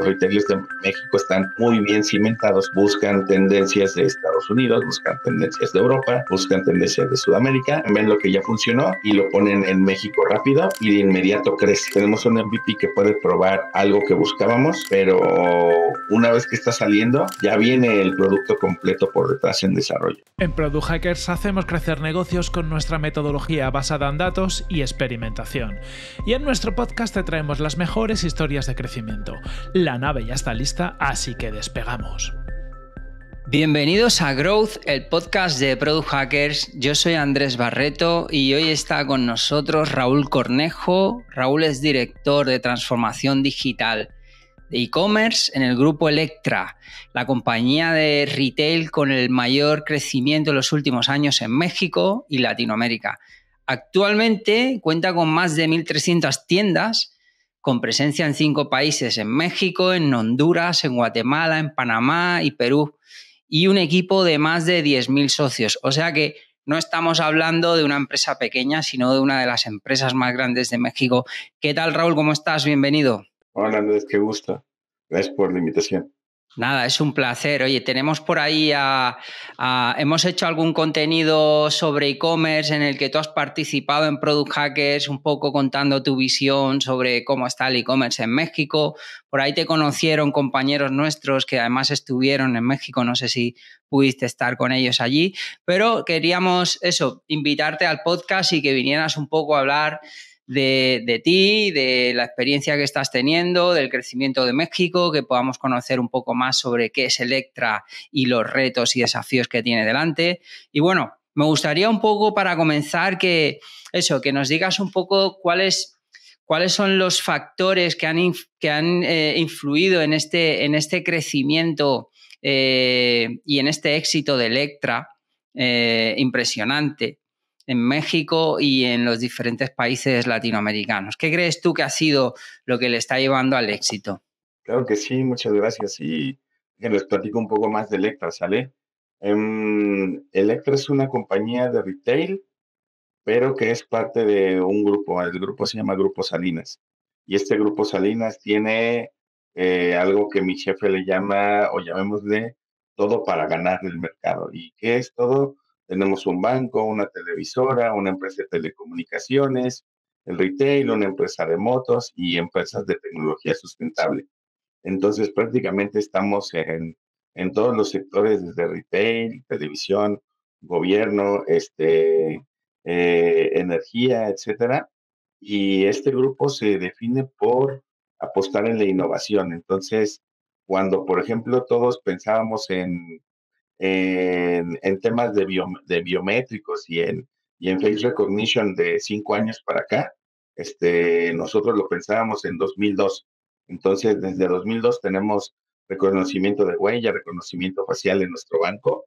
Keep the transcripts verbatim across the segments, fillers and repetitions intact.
Los retailers de México están muy bien cimentados, buscan tendencias de Estados Unidos, buscan tendencias de Europa, buscan tendencias de Sudamérica, ven lo que ya funcionó y lo ponen en México rápido y de inmediato crece. Tenemos un M V P que puede probar algo que buscábamos, pero una vez que está saliendo, ya viene el producto completo por detrás en desarrollo. En Product Hackers hacemos crecer negocios con nuestra metodología basada en datos y experimentación. Y en nuestro podcast te traemos las mejores historias de crecimiento. La nave ya está lista, así que despegamos. Bienvenidos a Growth, el podcast de Product Hackers. Yo soy Andrés Barreto y hoy está con nosotros Raúl Cornejo. Raúl es director de transformación digital de e-commerce en el grupo Electra, la compañía de retail con el mayor crecimiento en los últimos años en México y Latinoamérica. Actualmente cuenta con más de mil trescientas tiendas, con presencia en cinco países: en México, en Honduras, en Guatemala, en Panamá y Perú, y un equipo de más de diez mil socios. O sea que no estamos hablando de una empresa pequeña, sino de una de las empresas más grandes de México. ¿Qué tal, Raúl? ¿Cómo estás? Bienvenido. Hola, Andrés, qué gusto. Gracias por la invitación. Nada, es un placer. Oye, tenemos por ahí a, a, hemos hecho algún contenido sobre e-commerce en el que tú has participado en Product Hackers, un poco contando tu visión sobre cómo está el e-commerce en México. Por ahí te conocieron compañeros nuestros que además estuvieron en México, no sé si pudiste estar con ellos allí, pero queríamos eso, invitarte al podcast y que vinieras un poco a hablar De, de ti, de la experiencia que estás teniendo, del crecimiento de México, que podamos conocer un poco más sobre qué es Electra y los retos y desafíos que tiene delante. Y bueno, me gustaría un poco para comenzar que eso, que nos digas un poco cuáles, cuáles son los factores que han, que han eh, influido en este, en este crecimiento eh, y en este éxito de Electra eh, impresionante en México y en los diferentes países latinoamericanos. ¿Qué crees tú que ha sido lo que le está llevando al éxito? Claro que sí, muchas gracias. Y que les platico un poco más de Electra, ¿sale? Um, Electra es una compañía de retail, pero que es parte de un grupo. El grupo se llama Grupo Salinas. Y este Grupo Salinas tiene eh, algo que mi jefe le llama, o llamémosle, todo para ganar el mercado. ¿Y qué es todo? Tenemos un banco, una televisora, una empresa de telecomunicaciones, el retail, una empresa de motos y empresas de tecnología sustentable. Entonces, prácticamente estamos en, en todos los sectores, desde retail, televisión, gobierno, este, eh, energía, etcétera. Y este grupo se define por apostar en la innovación. Entonces, cuando, por ejemplo, todos pensábamos en, en, en temas de, bio, de biométricos y en, y en face recognition de cinco años para acá, este, nosotros lo pensábamos en dos mil dos. Entonces, desde dos mil dos tenemos reconocimiento de huella, reconocimiento facial en nuestro banco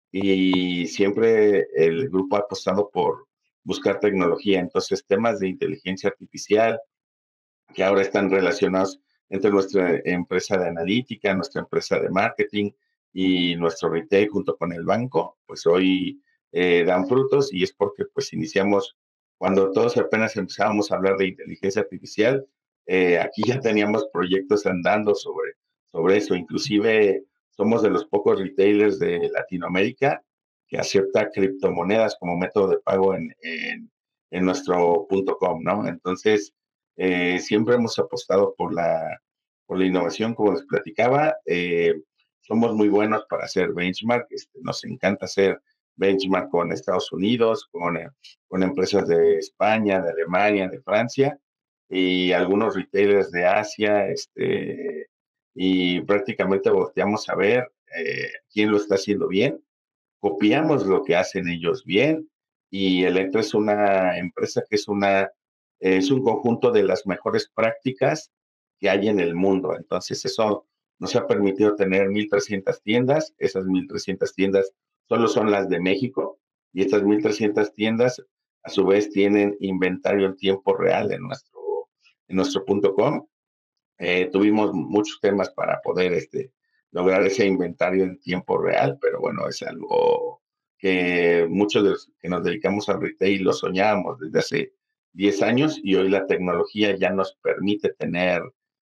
y siempre el grupo ha apostado por buscar tecnología. Entonces, temas de inteligencia artificial que ahora están relacionados entre nuestra empresa de analítica, nuestra empresa de marketing y nuestro retail junto con el banco, pues hoy eh, dan frutos y es porque pues iniciamos cuando todos apenas empezábamos a hablar de inteligencia artificial, eh, aquí ya teníamos proyectos andando sobre, sobre eso, inclusive somos de los pocos retailers de Latinoamérica que acepta criptomonedas como método de pago en, en, en nuestro punto com, ¿no? Entonces, eh, siempre hemos apostado por la, por la innovación, como les platicaba. Eh, somos muy buenos para hacer benchmark. Este, nos encanta hacer benchmark con Estados Unidos, con, eh, con empresas de España, de Alemania, de Francia y algunos retailers de Asia. Este, y prácticamente volteamos a ver eh, quién lo está haciendo bien. Copiamos lo que hacen ellos bien y Electra es una empresa que es una es un conjunto de las mejores prácticas que hay en el mundo. Entonces, eso nos ha permitido tener mil trescientas tiendas. Esas mil trescientas tiendas solo son las de México y estas mil trescientas tiendas, a su vez, tienen inventario en tiempo real en nuestro, en nuestro punto com. Eh, tuvimos muchos temas para poder este, lograr ese inventario en tiempo real, pero bueno, es algo que muchos de los que nos dedicamos al retail lo soñábamos desde hace diez años y hoy la tecnología ya nos permite tener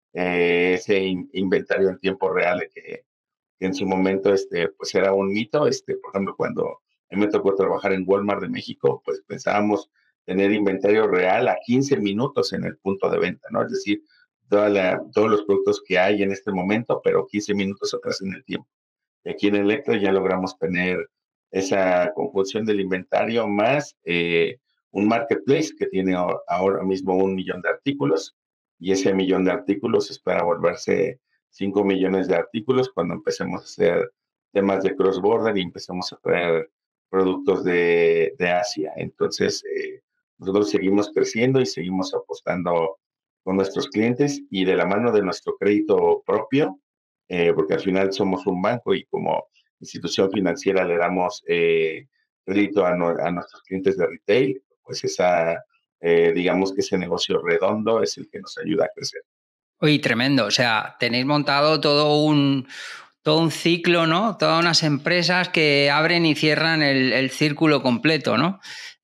eh, ese in, inventario en tiempo real que, que en su momento este, pues era un mito. Este, por ejemplo, cuando a mí me tocó trabajar en Walmart de México, pues pensábamos tener inventario real a quince minutos en el punto de venta, ¿no? Es decir, toda la, todos los productos que hay en este momento, pero quince minutos atrás en el tiempo. Y aquí en Electra ya logramos tener esa conjunción del inventario más eh, un marketplace que tiene ahora mismo un millón de artículos, y ese millón de artículos espera volverse cinco millones de artículos cuando empecemos a hacer temas de cross-border y empecemos a traer productos de, de Asia. Entonces, eh, nosotros seguimos creciendo y seguimos apostando con nuestros clientes y de la mano de nuestro crédito propio, eh, porque al final somos un banco y como institución financiera le damos eh, crédito a, no, a nuestros clientes de retail, pues esa, eh, digamos que ese negocio redondo es el que nos ayuda a crecer. Oye, tremendo. O sea, tenéis montado todo un, todo un ciclo, ¿no? Todas unas empresas que abren y cierran el, el círculo completo, ¿no?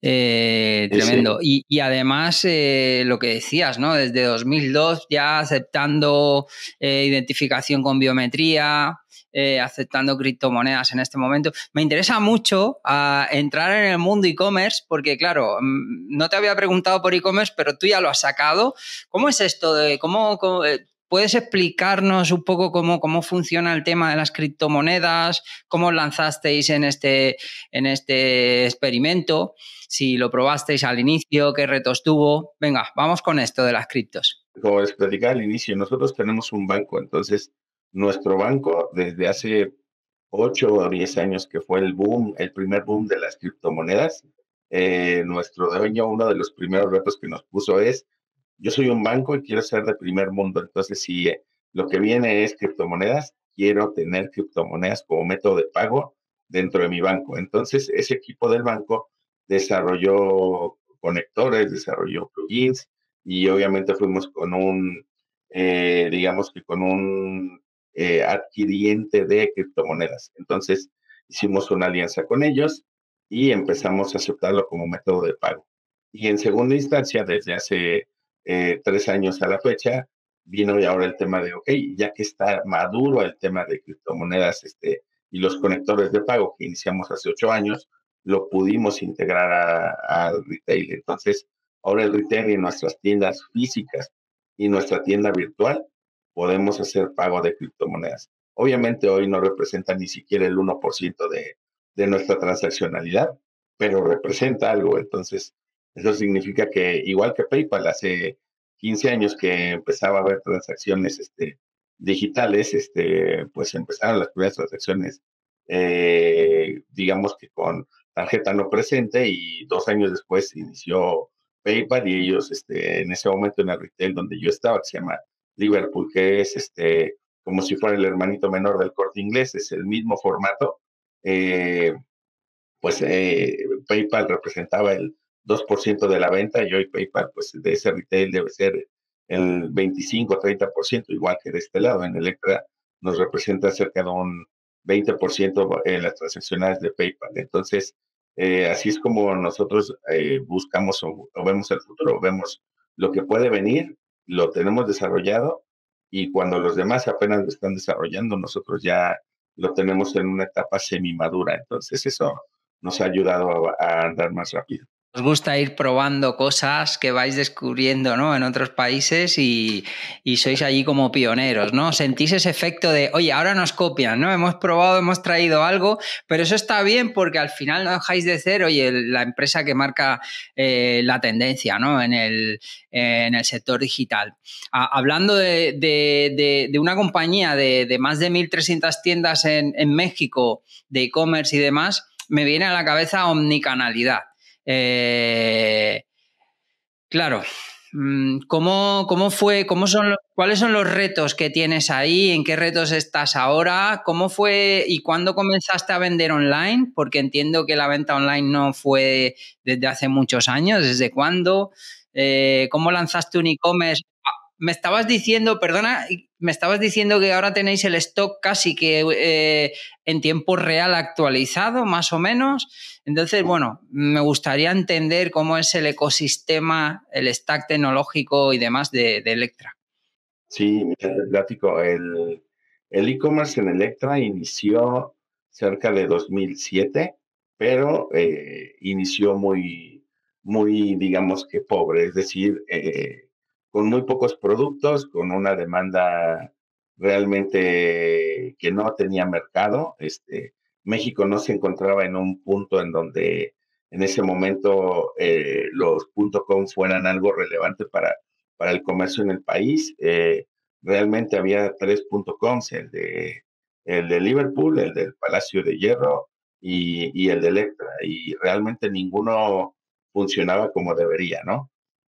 Eh, tremendo. Sí. Y, y además, eh, lo que decías, ¿no? Desde dos mil dos ya aceptando eh, identificación con biometría, eh, aceptando criptomonedas en este momento. Me interesa mucho uh, entrar en el mundo e-commerce porque, claro, no te había preguntado por e-commerce, pero tú ya lo has sacado. ¿Cómo es esto de cómo, cómo ¿Puedes explicarnos un poco cómo, cómo funciona el tema de las criptomonedas? ¿Cómo lanzasteis en este, en este experimento? Si lo probasteis al inicio, ¿qué retos tuvo? Venga, vamos con esto de las criptos. Como les platicaba al inicio, nosotros tenemos un banco, entonces nuestro banco desde hace ocho o diez años que fue el boom, el primer boom de las criptomonedas, eh, nuestro dueño, uno de los primeros retos que nos puso es: yo soy un banco y quiero ser de primer mundo, entonces si eh, lo que viene es criptomonedas, quiero tener criptomonedas como método de pago dentro de mi banco. Entonces ese equipo del banco desarrolló conectores, desarrolló plugins y obviamente fuimos con un, eh, digamos que con un eh, adquiriente de criptomonedas. Entonces hicimos una alianza con ellos y empezamos a aceptarlo como método de pago. Y en segunda instancia, desde hace Eh, tres años a la fecha, vino y ahora el tema de, ok, ya que está maduro el tema de criptomonedas este, y los conectores de pago que iniciamos hace ocho años, lo pudimos integrar al retail. Entonces, ahora el retail y nuestras tiendas físicas y nuestra tienda virtual podemos hacer pago de criptomonedas. Obviamente hoy no representa ni siquiera el uno por ciento de, de nuestra transaccionalidad, pero representa algo. Entonces, eso significa que, igual que PayPal, hace quince años que empezaba a haber transacciones este, digitales, este, pues empezaron las primeras transacciones, eh, digamos que con tarjeta no presente, y dos años después inició PayPal y ellos, este, en ese momento en el retail donde yo estaba, que se llama Liverpool, que es este, como si fuera el hermanito menor del Corte Inglés, es el mismo formato, eh, pues eh, PayPal representaba el dos por ciento de la venta y hoy PayPal, pues de ese retail debe ser el veinticinco, treinta por ciento, igual que de este lado. En Electra nos representa cerca de un veinte por ciento en las transacciones de PayPal. Entonces, eh, así es como nosotros eh, buscamos o, o vemos el futuro, vemos lo que puede venir, lo tenemos desarrollado, y cuando los demás apenas lo están desarrollando, nosotros ya lo tenemos en una etapa semi-madura. Entonces, eso nos ha ayudado a, a andar más rápido. Os gusta ir probando cosas que vais descubriendo, ¿no?, en otros países y, y sois allí como pioneros, ¿no? Sentís ese efecto de, oye, ahora nos copian, ¿no? Hemos probado, hemos traído algo, pero eso está bien porque al final no dejáis de ser, oye, la empresa que marca eh, la tendencia, ¿no?, en el, eh, en el sector digital. Ah, hablando de, de, de, de una compañía de, de más de mil trescientas tiendas en, en México, de e-commerce y demás, me viene a la cabeza omnicanalidad. Eh, claro, ¿cómo, cómo fue, cómo son, cuáles son los retos que tienes ahí? ¿En qué retos estás ahora? ¿Cómo fue y cuándo comenzaste a vender online? Porque entiendo que la venta online no fue desde hace muchos años. ¿Desde cuándo? Eh, ¿Cómo lanzaste un e-commerce? Me estabas diciendo, perdona, me estabas diciendo que ahora tenéis el stock casi que eh, en tiempo real actualizado, más o menos. Entonces, bueno, me gustaría entender cómo es el ecosistema, el stack tecnológico y demás de, de Electra. Sí, mira, te platico, el el e-commerce en Electra inició cerca de dos mil siete, pero, eh, inició muy muy, digamos que pobre, es decir, eh, con muy pocos productos, con una demanda realmente que no tenía mercado. Este, México no se encontraba en un punto en donde en ese momento, eh, los punto com fueran algo relevante para para el comercio en el país. Eh, realmente había tres punto coms, el de, el de Liverpool, el del Palacio de Hierro y, y el de Electra, y realmente ninguno funcionaba como debería, ¿no?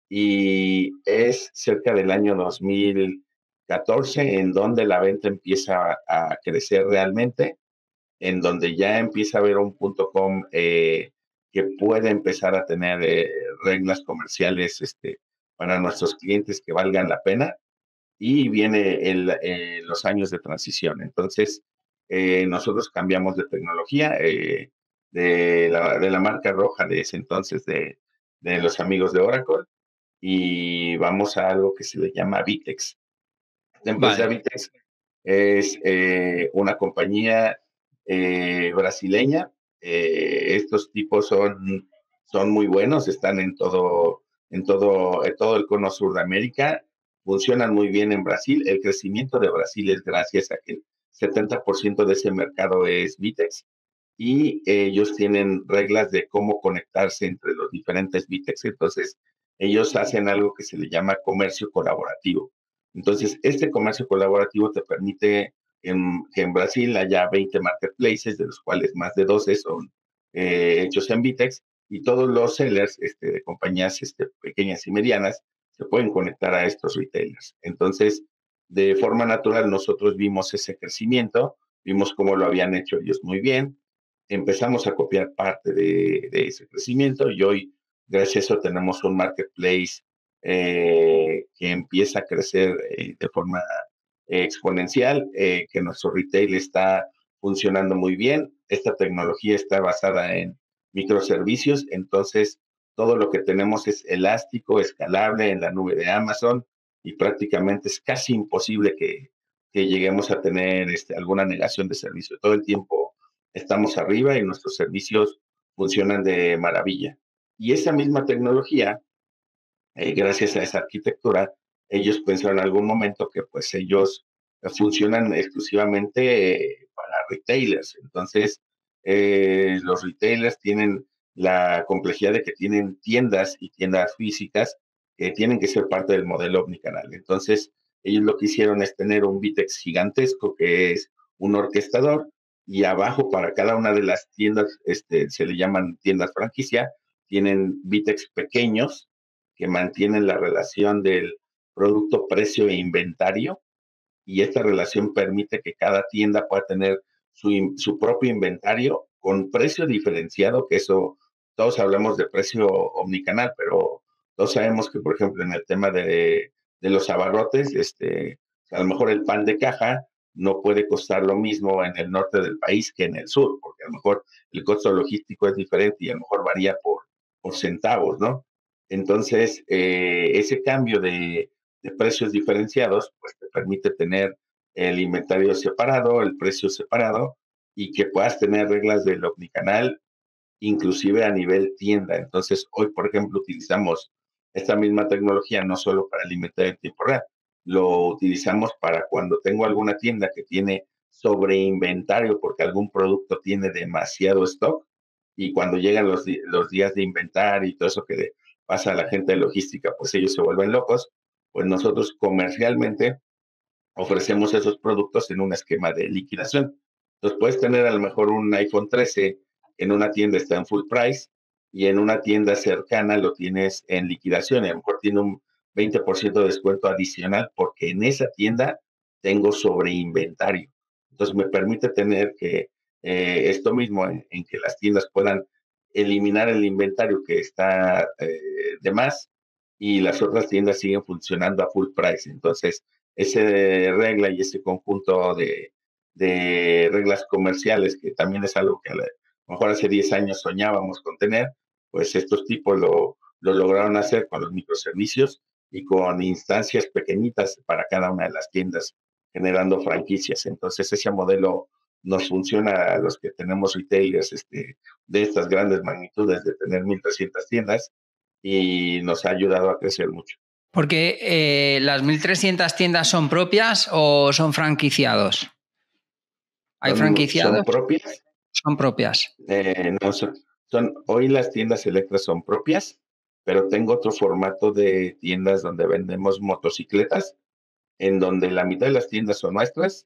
Y es cerca del año dos mil catorce en donde la venta empieza a crecer realmente, en donde ya empieza a haber un punto com eh, que puede empezar a tener eh, reglas comerciales este, para nuestros clientes que valgan la pena, y viene el, eh, los años de transición. Entonces, eh, nosotros cambiamos de tecnología, eh, de, la, de la marca roja de ese entonces, de, de los amigos de Oracle, y vamos a algo que se le llama Vitex. La empresa Vale, Vitex es eh, una compañía eh, brasileña. Eh, estos tipos son, son muy buenos, están en todo, en todo, en todo el cono sur de América, funcionan muy bien en Brasil. El crecimiento de Brasil es gracias a que el setenta por ciento de ese mercado es Vitex, y ellos tienen reglas de cómo conectarse entre los diferentes Vitex. Entonces, ellos hacen algo que se le llama comercio colaborativo. Entonces, este comercio colaborativo te permite en, que en Brasil haya veinte marketplaces, de los cuales más de doce son eh, hechos en Vitex, y todos los sellers este, de compañías este, pequeñas y medianas se pueden conectar a estos retailers. Entonces, de forma natural, nosotros vimos ese crecimiento, vimos cómo lo habían hecho ellos muy bien, empezamos a copiar parte de, de ese crecimiento, y hoy, gracias a eso, tenemos un marketplace eh, que empieza a crecer eh, de forma eh, exponencial, eh, que nuestro retail está funcionando muy bien. Esta tecnología está basada en microservicios, entonces todo lo que tenemos es elástico, escalable en la nube de Amazon, y prácticamente es casi imposible que, que lleguemos a tener este, alguna negación de servicio. Todo el tiempo estamos arriba y nuestros servicios funcionan de maravilla. Y esa misma tecnología, eh, gracias a esa arquitectura, ellos pensaron en algún momento que pues ellos eh, funcionan exclusivamente eh, para retailers. Entonces, eh, los retailers tienen la complejidad de que tienen tiendas y tiendas físicas que tienen que ser parte del modelo omnicanal. Entonces, ellos lo que hicieron es tener un Vitex gigantesco que es un orquestador, y abajo para cada una de las tiendas, este, se le llaman tiendas franquicia, tienen Vitex pequeños que mantienen la relación del producto, precio e inventario, y esta relación permite que cada tienda pueda tener su, su propio inventario con precio diferenciado, que eso, todos hablamos de precio omnicanal, pero todos sabemos que, por ejemplo, en el tema de, de los abarrotes, este, a lo mejor el pan de caja no puede costar lo mismo en el norte del país que en el sur, porque a lo mejor el costo logístico es diferente y a lo mejor varía por, por centavos, ¿no? Entonces, eh, ese cambio de, de precios diferenciados, pues te permite tener el inventario separado, el precio separado, y que puedas tener reglas del omnicanal, inclusive a nivel tienda. Entonces, hoy, por ejemplo, utilizamos esta misma tecnología no solo para el inventario en tiempo real, lo utilizamos para cuando tengo alguna tienda que tiene sobreinventario porque algún producto tiene demasiado stock, y cuando llegan los, los días de inventar y todo eso que de, pasa a la gente de logística, pues ellos se vuelven locos. Pues nosotros comercialmente ofrecemos esos productos en un esquema de liquidación. Entonces puedes tener a lo mejor un iPhone trece en una tienda, está en full price, y en una tienda cercana lo tienes en liquidación, y a lo mejor tiene un veinte por ciento de descuento adicional porque en esa tienda tengo sobreinventario. Entonces me permite tener que eh, esto mismo en, en, que las tiendas puedan eliminar el inventario que está eh, de más, y las otras tiendas siguen funcionando a full price. Entonces, esa regla y ese conjunto de, de reglas comerciales, que también es algo que a lo mejor hace diez años soñábamos con tener, pues estos tipos lo, lo lograron hacer con los microservicios, y con instancias pequeñitas para cada una de las tiendas, generando franquicias. Entonces, ese modelo nos funciona a los que tenemos retailers este, de estas grandes magnitudes de tener mil trescientas tiendas y nos ha ayudado a crecer mucho. Porque eh, ¿las mil trescientas tiendas son propias o son franquiciados? ¿Hay Son, franquiciados? son propias. Son propias. Eh, no, son, son, hoy las tiendas Electra son propias, pero tengo otro formato de tiendas donde vendemos motocicletas, en donde la mitad de las tiendas son nuestras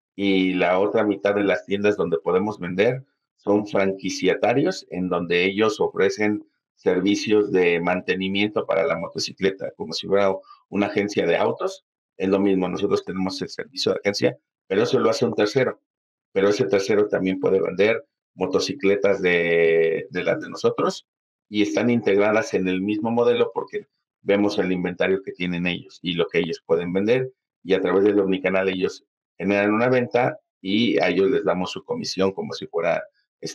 y la otra mitad de las tiendas donde podemos vender son franquiciatarios, en donde ellos ofrecen servicios de mantenimiento para la motocicleta, como si fuera una agencia de autos. Es lo mismo, nosotros tenemos el servicio de agencia, pero eso lo hace un tercero. Pero ese tercero también puede vender motocicletas de, de las de nosotros y están integradas en el mismo modelo porque vemos el inventario que tienen ellos y lo que ellos pueden vender y a través del omnicanal ellos generan una venta y a ellos les damos su comisión como si fuera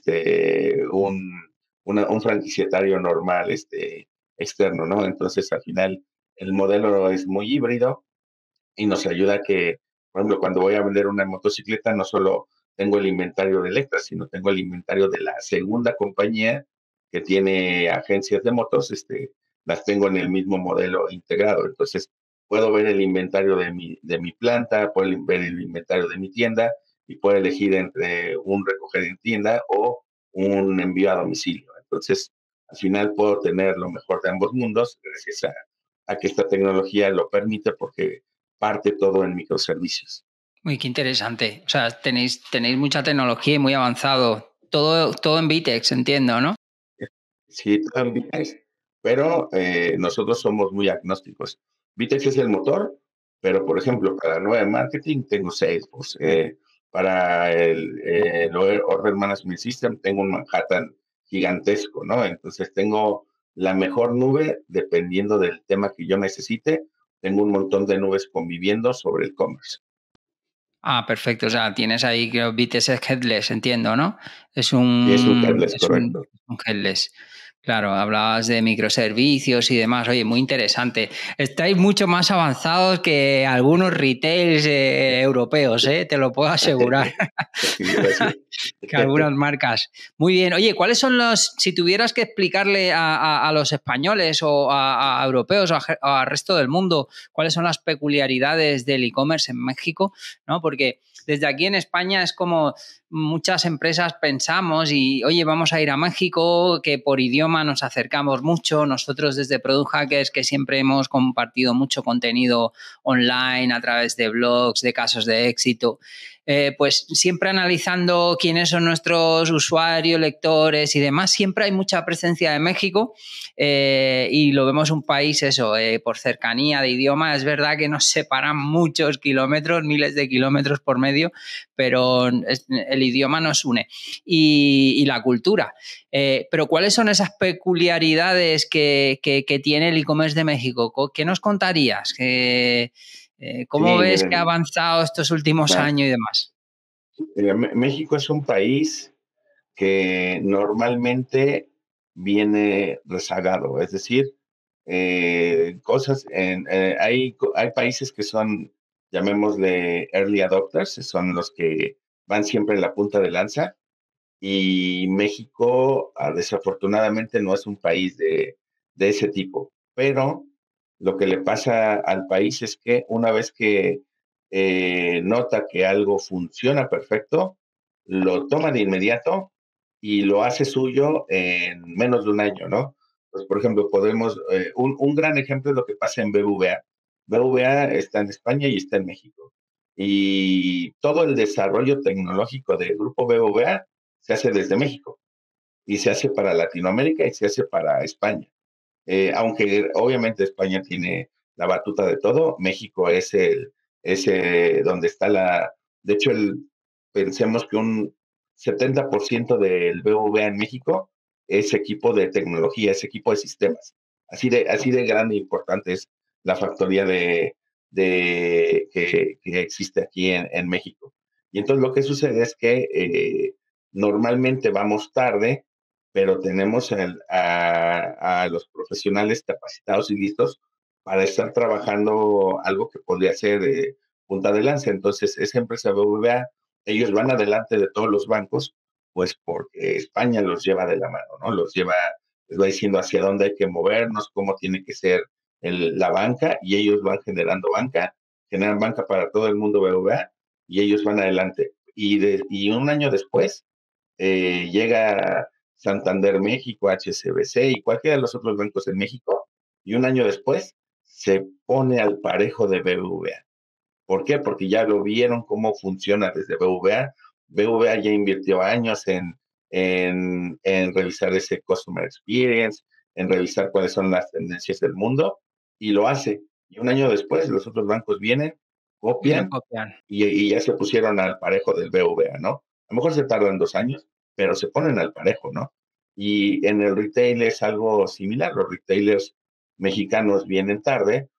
este, un, una, un franquiciatario normal este, externo, ¿no? Entonces, al final, el modelo es muy híbrido y nos ayuda a que, por ejemplo, cuando voy a vender una motocicleta, no solo tengo el inventario de Electra, sino tengo el inventario de la segunda compañía que tiene agencias de motos, este, las tengo en el mismo modelo integrado. Entonces, puedo ver el inventario de mi, de mi planta, puedo ver el inventario de mi tienda y puedo elegir entre un recoger en tienda o un envío a domicilio. Entonces, al final puedo tener lo mejor de ambos mundos gracias a, a que esta tecnología lo permite porque parte todo en microservicios. Uy, qué interesante. O sea, tenéis, tenéis mucha tecnología y muy avanzado. Todo, todo en Vitex, entiendo, ¿no? Sí, todo en Vitex, pero eh, nosotros somos muy agnósticos. Vitex es el motor, pero por ejemplo, para nueve marketing tengo Salesforce. Eh, para el, eh, el Order Management System tengo un Manhattan gigantesco, ¿no? Entonces tengo la mejor nube dependiendo del tema que yo necesite. Tengo un montón de nubes conviviendo sobre el commerce. Ah, perfecto. O sea, tienes ahí que Vitex es headless, entiendo, ¿no? Es un, sí, es un headless, es correcto. Un, un headless. Claro, hablabas de microservicios y demás. Oye, muy interesante. Estáis mucho más avanzados que algunos retails eh, europeos, ¿eh? Te lo puedo asegurar. Que algunas marcas. Muy bien. Oye, ¿cuáles son los, si tuvieras que explicarle a, a, a los españoles o a, a europeos o al resto del mundo cuáles son las peculiaridades del e-commerce en México, ¿no? Porque desde aquí en España es como muchas empresas pensamos y, oye, vamos a ir a México, que por idioma nos acercamos mucho. Nosotros desde Product Hackers, que siempre hemos compartido mucho contenido online a través de blogs, de casos de éxito, eh, pues siempre analizando quiénes son nuestros usuarios, lectores y demás, siempre hay mucha presencia de México eh, y lo vemos un país, eso, eh, por cercanía de idioma. Es verdad que nos separan muchos kilómetros, miles de kilómetros por medio, pero es, el idioma nos une y, y la cultura. Eh, pero ¿cuáles son esas peculiaridades que, que, que tiene el e-commerce de México? ¿Qué nos contarías? ¿Qué, eh, ¿Cómo sí, ves miren, que ha avanzado estos últimos claro. años y demás? México es un país que normalmente viene rezagado, es decir, eh, cosas, en, eh, hay, hay países que son, llamémosle early adopters, son los que van siempre en la punta de lanza, y México ah, desafortunadamente no es un país de, de ese tipo, pero lo que le pasa al país es que una vez que eh, nota que algo funciona perfecto, lo toma de inmediato y lo hace suyo en menos de un año, ¿no? Pues, por ejemplo, podemos, eh, un, un gran ejemplo es lo que pasa en B B V A. B B V A está en España y está en México. Y todo el desarrollo tecnológico del grupo B B V A se hace desde México y se hace para Latinoamérica y se hace para España. Eh, aunque obviamente España tiene la batuta de todo, México es el, es el, donde está la, de hecho, el, pensemos que un setenta por ciento del B B V A en México es equipo de tecnología, es equipo de sistemas. Así de, así de grande e importante es la factoría de, de, que, que existe aquí en, en México. Y entonces lo que sucede es que eh, normalmente vamos tarde, pero tenemos el, a, a los profesionales capacitados y listos para estar trabajando algo que podría ser eh, punta de lanza. Entonces, esa empresa B B V A, ellos van adelante de todos los bancos, pues porque España los lleva de la mano, ¿no? Los lleva, les va diciendo hacia dónde hay que movernos, cómo tiene que ser el, la banca, y ellos van generando banca, generan banca para todo el mundo B B V A, y ellos van adelante. Y, de, y un año después eh, llega Santander México, H S B C y cualquiera de los otros bancos en México, y un año después se pone al parejo de B B V A. ¿Por qué? Porque ya lo vieron cómo funciona desde B B V A. B B V A ya invirtió años en, en, en revisar ese Customer Experience, en revisar cuáles son las tendencias del mundo, y lo hace. Y un año después los otros bancos vienen, Y lo copian, copian. y, y ya se pusieron al parejo del B B V A, ¿no? A lo mejor se tardan dos años, pero se ponen al parejo, ¿no? Y en el retail es algo similar. Los retailers mexicanos vienen tarde,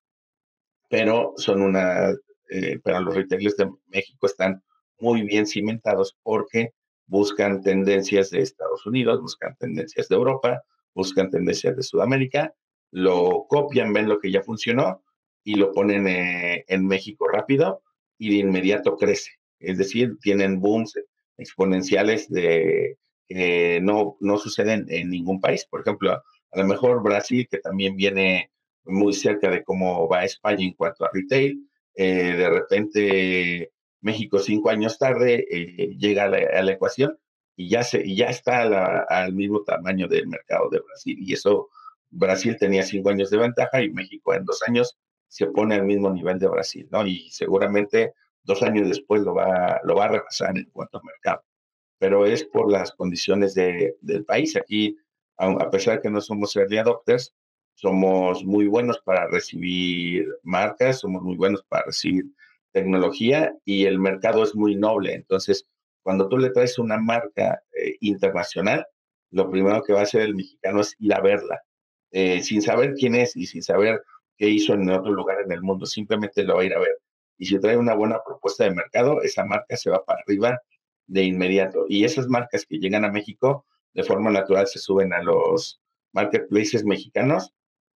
pero son una, eh, pero los retailers de México están muy bien cimentados porque buscan tendencias de Estados Unidos, buscan tendencias de Europa, buscan tendencias de Sudamérica, lo copian, ven lo que ya funcionó y lo ponen eh, en México rápido y de inmediato crece. Es decir, tienen booms exponenciales de que no, no suceden en ningún país. Por ejemplo, a lo mejor Brasil, que también viene muy cerca de cómo va España en cuanto a retail. Eh, de repente, México cinco años tarde eh, llega a la, a la ecuación y ya, se, y ya está a la, al mismo tamaño del mercado de Brasil. Y eso, Brasil tenía cinco años de ventaja y México en dos años se pone al mismo nivel de Brasil, ¿no? Y seguramente dos años después lo va, lo va a rebasar en cuanto a mercado. Pero es por las condiciones de, del país. Aquí, a, a pesar de que no somos early adopters, somos muy buenos para recibir marcas, somos muy buenos para recibir tecnología y el mercado es muy noble. Entonces, cuando tú le traes una marca eh, internacional, lo primero que va a hacer el mexicano es ir a verla, eh, sin saber quién es y sin saber qué hizo en otro lugar en el mundo, simplemente lo va a ir a ver. Y si trae una buena propuesta de mercado, esa marca se va para arriba de inmediato. Y esas marcas que llegan a México, de forma natural se suben a los marketplaces mexicanos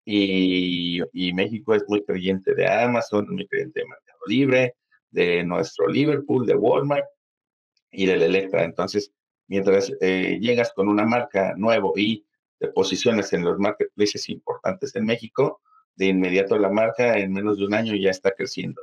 y, y México es muy creyente de Amazon, muy creyente de Mercado Libre, de nuestro Liverpool, de Walmart y del Electra. Entonces, mientras eh, llegas con una marca nuevo y te posicionas en los marketplaces importantes en México, de inmediato la marca en menos de un año ya está creciendo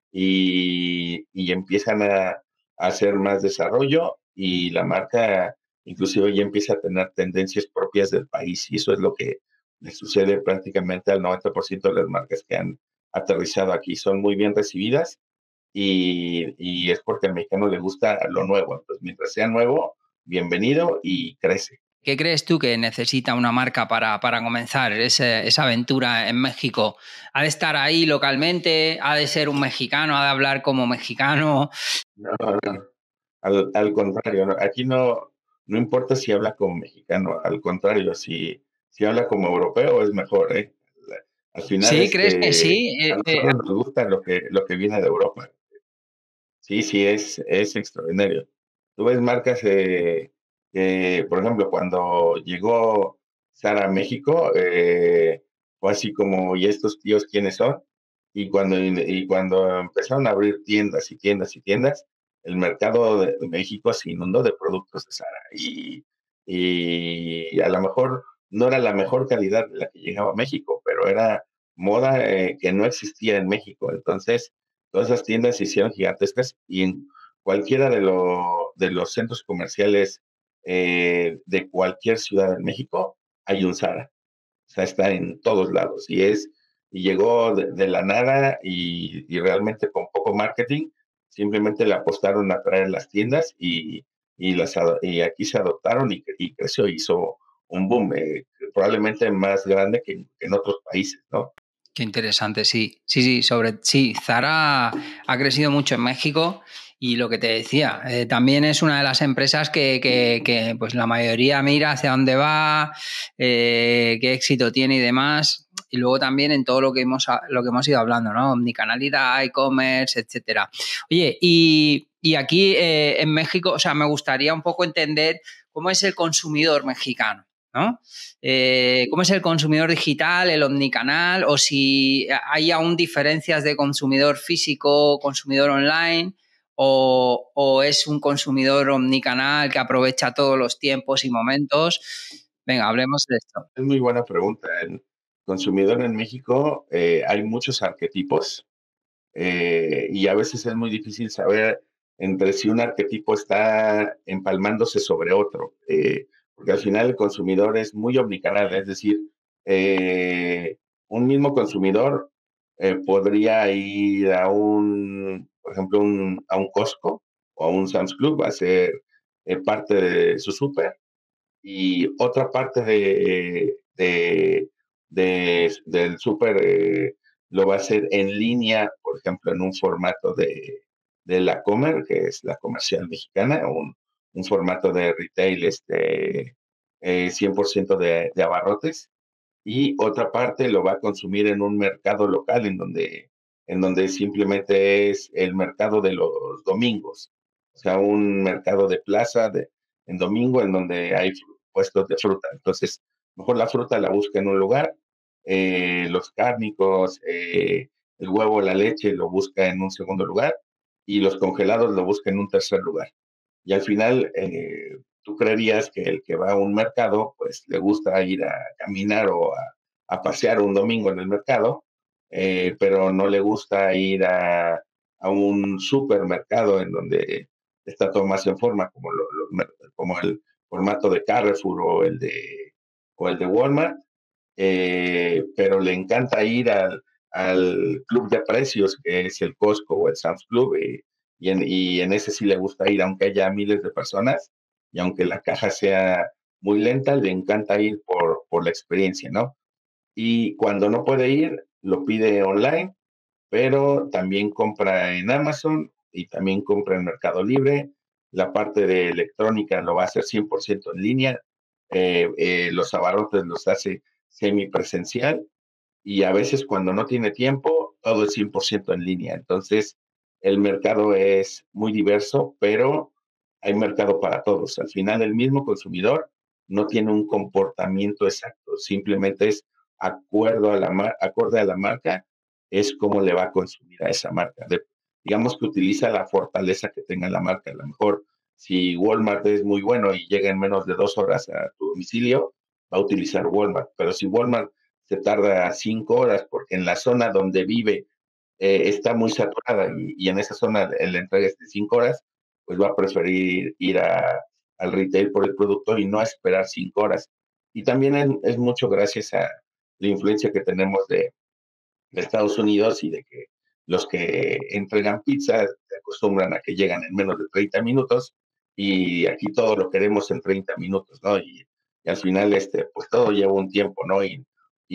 y, y empiezan a, a hacer más desarrollo y la marca inclusive ya empieza a tener tendencias propias del país y eso es lo que le sucede prácticamente al noventa por ciento de las marcas que han aterrizado aquí. Son muy bien recibidas y, y es porque al mexicano le gusta lo nuevo. Entonces, mientras sea nuevo, bienvenido y crece. ¿Qué crees tú que necesita una marca para, para comenzar ese, esa aventura en México? ¿Ha de estar ahí localmente? ¿Ha de ser un mexicano? ¿Ha de hablar como mexicano? No, no, al, al contrario, no, aquí no, no importa si habla como mexicano, al contrario, si, si habla como europeo es mejor, ¿eh? Al final, ¿Sí? ¿Crees que este, sí? a Eh, eh, nosotros nos gusta lo que, lo que viene de Europa. Sí, sí, es, es extraordinario. Tú ves marcas, eh, eh, por ejemplo, cuando llegó Sara a México, eh, fue así como, ¿y estos tíos quiénes son? Y cuando, y cuando empezaron a abrir tiendas y tiendas y tiendas, el mercado de México se inundó de productos de Sara. Y, y a lo mejor no era la mejor calidad de la que llegaba a México, pero era moda eh, que no existía en México. Entonces, todas esas tiendas se hicieron gigantescas y en cualquiera de, lo, de los centros comerciales eh, de cualquier ciudad en México hay un Zara. O sea, está en todos lados y es y llegó de, de la nada y, y, realmente con poco marketing, simplemente le apostaron a traer las tiendas y, y, las, y aquí se adoptaron y, y creció, hizo un boom, eh, probablemente más grande que, que en otros países, ¿no? Qué interesante, sí. Sí, sí, sobre sí, Zara ha crecido mucho en México y lo que te decía, eh, también es una de las empresas que, que, que pues la mayoría mira hacia dónde va, eh, qué éxito tiene y demás. Y luego también en todo lo que hemos, lo que hemos ido hablando, ¿no? Omnicanalidad, e-commerce, etcétera. Oye, y, y aquí eh, en México, o sea, me gustaría un poco entender cómo es el consumidor mexicano. ¿no? Eh, ¿Cómo es el consumidor digital, el omnicanal? O si hay aún diferencias de consumidor físico, consumidor online, o, o es un consumidor omnicanal que aprovecha todos los tiempos y momentos. Venga, hablemos de esto. Es muy buena pregunta. El consumidor en México, eh, hay muchos arquetipos, eh, y a veces es muy difícil saber entre si un arquetipo está empalmándose sobre otro, eh, porque al final el consumidor es muy omnicanal, es decir, eh, un mismo consumidor eh, podría ir a un, por ejemplo, un, a un Costco o a un Sam's Club a hacer eh, parte de su súper, y otra parte de, de, de del súper eh, lo va a hacer en línea, por ejemplo, en un formato de, de la Comer, que es la comercial mexicana, un, un formato de retail este, eh, cien por ciento de, de abarrotes, y otra parte lo va a consumir en un mercado local en donde, en donde simplemente es el mercado de los domingos, o sea, un mercado de plaza de, en domingo en donde hay puestos de fruta. Entonces, mejor la fruta la busca en un lugar, eh, los cárnicos, eh, el huevo, la leche lo busca en un segundo lugar, y los congelados lo busca en un tercer lugar. Y al final, eh, tú creerías que el que va a un mercado, pues le gusta ir a caminar o a, a pasear un domingo en el mercado, eh, pero no le gusta ir a, a un supermercado en donde está todo más en forma, como, lo, lo, como el formato de Carrefour o el de, o el de Walmart, eh, pero le encanta ir al, al club de precios, que es el Costco o el Sam's Club, eh, y, en, y en ese sí le gusta ir, aunque haya miles de personas, y aunque la caja sea muy lenta, le encanta ir por, por la experiencia, ¿no? Y cuando no puede ir, lo pide online, pero también compra en Amazon y también compra en Mercado Libre. La parte de electrónica lo va a hacer cien por ciento en línea. Eh, eh, los abarrotes los hace semipresencial, y a veces cuando no tiene tiempo, todo es cien por ciento en línea. Entonces, el mercado es muy diverso, pero hay mercado para todos. Al final, el mismo consumidor no tiene un comportamiento exacto, simplemente es acuerdo a la mar acorde a la marca, es cómo le va a consumir a esa marca. De, digamos que utiliza la fortaleza que tenga la marca. A lo mejor, si Walmart es muy bueno y llega en menos de dos horas a tu domicilio, va a utilizar Walmart. Pero si Walmart se tarda cinco horas porque en la zona donde vive eh, está muy saturada, y, y en esa zona la entrega es de cinco horas, pues va a preferir ir a, al retail por el producto y no a esperar cinco horas. Y también es, es mucho gracias a la influencia que tenemos de, de Estados Unidos, y de que los que entregan pizza se acostumbran a que llegan en menos de treinta minutos, y aquí todo lo queremos en treinta minutos, ¿no? Y, y al final, este, pues todo lleva un tiempo, ¿no? Y,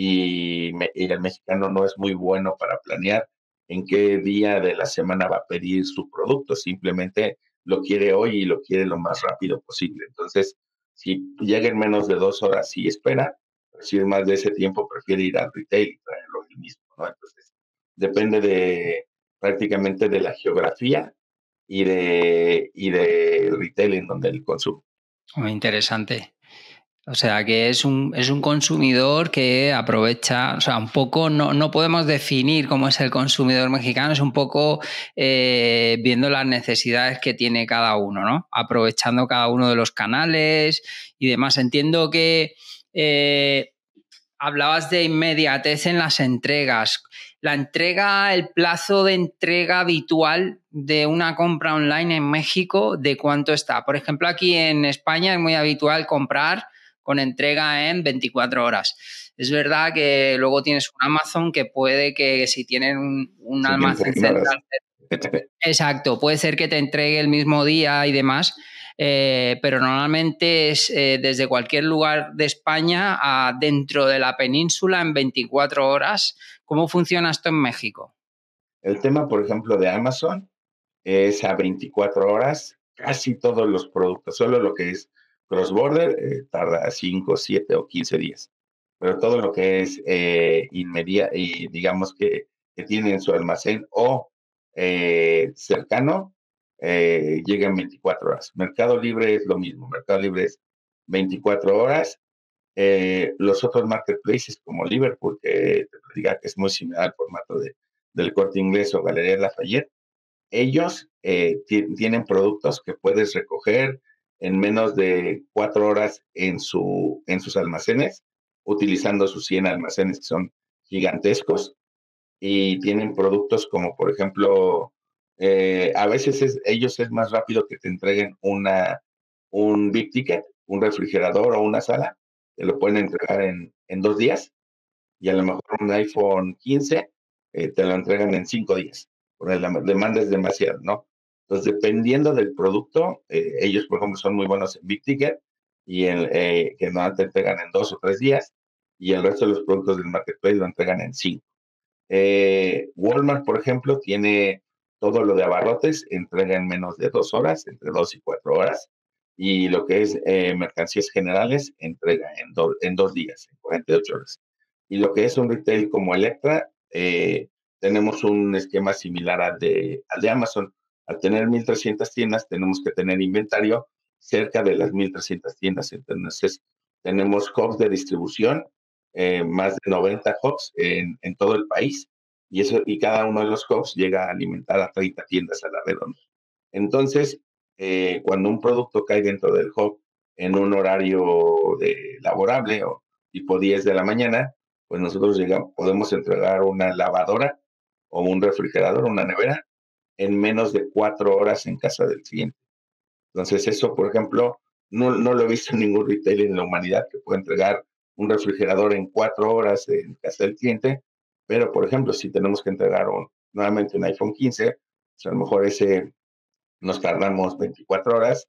y, me, y el mexicano no es muy bueno para planear en qué día de la semana va a pedir su producto, simplemente lo quiere hoy y lo quiere lo más rápido posible. Entonces, si llega en menos de dos horas y espera, si es más de ese tiempo, prefiere ir al retail y traerlo él mismo, ¿no? Entonces, depende de prácticamente de la geografía y de, y de retail en donde él consume. Muy interesante. O sea, que es un, es un consumidor que aprovecha, o sea, un poco, no, no podemos definir cómo es el consumidor mexicano, es un poco eh, viendo las necesidades que tiene cada uno, ¿no? Aprovechando cada uno de los canales y demás. Entiendo que eh, hablabas de inmediatez en las entregas. La entrega, el plazo de entrega habitual de una compra online en México, ¿de cuánto está? Por ejemplo, aquí en España es muy habitual comprar con entrega en veinticuatro horas. Es verdad que luego tienes un Amazon que puede que si tienen un, un Sí, almacén central. Exacto, puede ser que te entregue el mismo día y demás, eh, pero normalmente es eh, desde cualquier lugar de España a dentro de la península en veinticuatro horas. ¿Cómo funciona esto en México? El tema, por ejemplo, de Amazon es a veinticuatro horas, casi todos los productos, solo lo que es cross-border eh, tarda cinco, siete o quince días, pero todo lo que es eh, inmediato y digamos que, que tiene en su almacén o eh, cercano, eh, llega en veinticuatro horas. Mercado Libre es lo mismo, Mercado Libre es veinticuatro horas, Eh, los otros marketplaces como Liverpool, que te diga que es muy similar al formato de, del Corte Inglés o Galería Lafayette, ellos eh, tienen productos que puedes recoger en menos de cuatro horas en, su, en sus almacenes, utilizando sus cien almacenes que son gigantescos, y tienen productos como, por ejemplo, eh, a veces es, ellos es más rápido que te entreguen una, un big ticket, un refrigerador o una sala, te lo pueden entregar en, en dos días, y a lo mejor un iPhone quince eh, te lo entregan en cinco días, porque la demanda es demasiado, ¿no? Entonces, dependiendo del producto, eh, ellos, por ejemplo, son muy buenos en Big Ticket, y el, eh, que no te entregan en dos o tres días, y el resto de los productos del Marketplace lo entregan en cinco. Eh, Walmart, por ejemplo, tiene todo lo de abarrotes, entrega en menos de dos horas, entre dos y cuatro horas, y lo que es eh, mercancías generales, entrega en, do, en dos días, en cuarenta y ocho horas. Y lo que es un retail como Electra, eh, tenemos un esquema similar al de, al de Amazon. Al tener mil trescientas tiendas, tenemos que tener inventario cerca de las mil trescientas tiendas. Entonces, tenemos hubs de distribución, eh, más de noventa hubs en, en todo el país, y, eso, y cada uno de los hubs llega a alimentar a treinta tiendas a la redonda. Entonces, eh, cuando un producto cae dentro del hub en un horario de laborable o tipo diez de la mañana, pues nosotros llegamos, podemos entregar una lavadora o un refrigerador, una nevera, en menos de cuatro horas en casa del cliente. Entonces, eso, por ejemplo, no, no lo he visto en ningún retailer en la humanidad que pueda entregar un refrigerador en cuatro horas en casa del cliente, pero, por ejemplo, si tenemos que entregar un, nuevamente un iPhone quince, pues a lo mejor ese nos tardamos veinticuatro horas,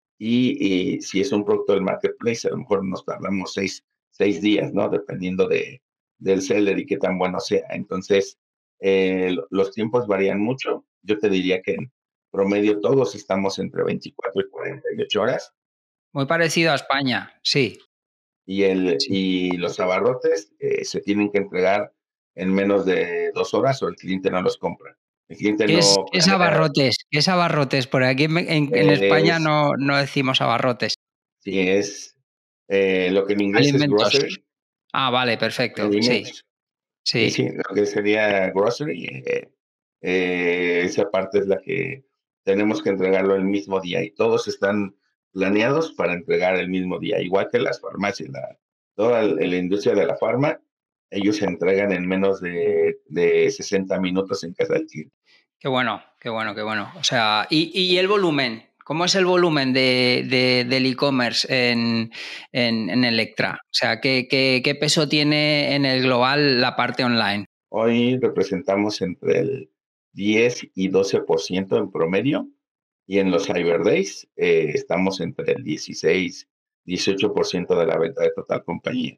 y, y si es un producto del marketplace, a lo mejor nos tardamos seis, seis días, ¿no? Dependiendo de, del seller y qué tan bueno sea. Entonces, eh, los tiempos varían mucho. Yo te diría que en promedio todos estamos entre veinticuatro y cuarenta y ocho horas. Muy parecido a España, sí. Y, el, sí. y los abarrotes eh, se tienen que entregar en menos de dos horas o el cliente no los compra. El cliente ¿Qué es, no qué es planea. abarrotes? ¿Qué es abarrotes? Porque aquí en, en, en España Es, no, no decimos abarrotes. sí, es eh, lo que en inglés es Alimentos. grocery. Ah, vale, perfecto. Alimentos. Sí, Sí, sí. sí, lo que sería grocery, eh, eh, esa parte es la que tenemos que entregarlo el mismo día, y todos están planeados para entregar el mismo día, igual que las farmacias, la, toda la, la industria de la farma, ellos se entregan en menos de, de sesenta minutos en casa del cliente. Qué bueno, qué bueno, qué bueno. O sea, y, y el volumen, ¿cómo es el volumen de, de, del e-commerce en, en, en Electra? O sea, ¿qué, qué, ¿qué peso tiene en el global la parte online? Hoy representamos entre el diez y doce por ciento en promedio, y en los Cyber Days eh, estamos entre el dieciséis, dieciocho por ciento de la venta de total compañía.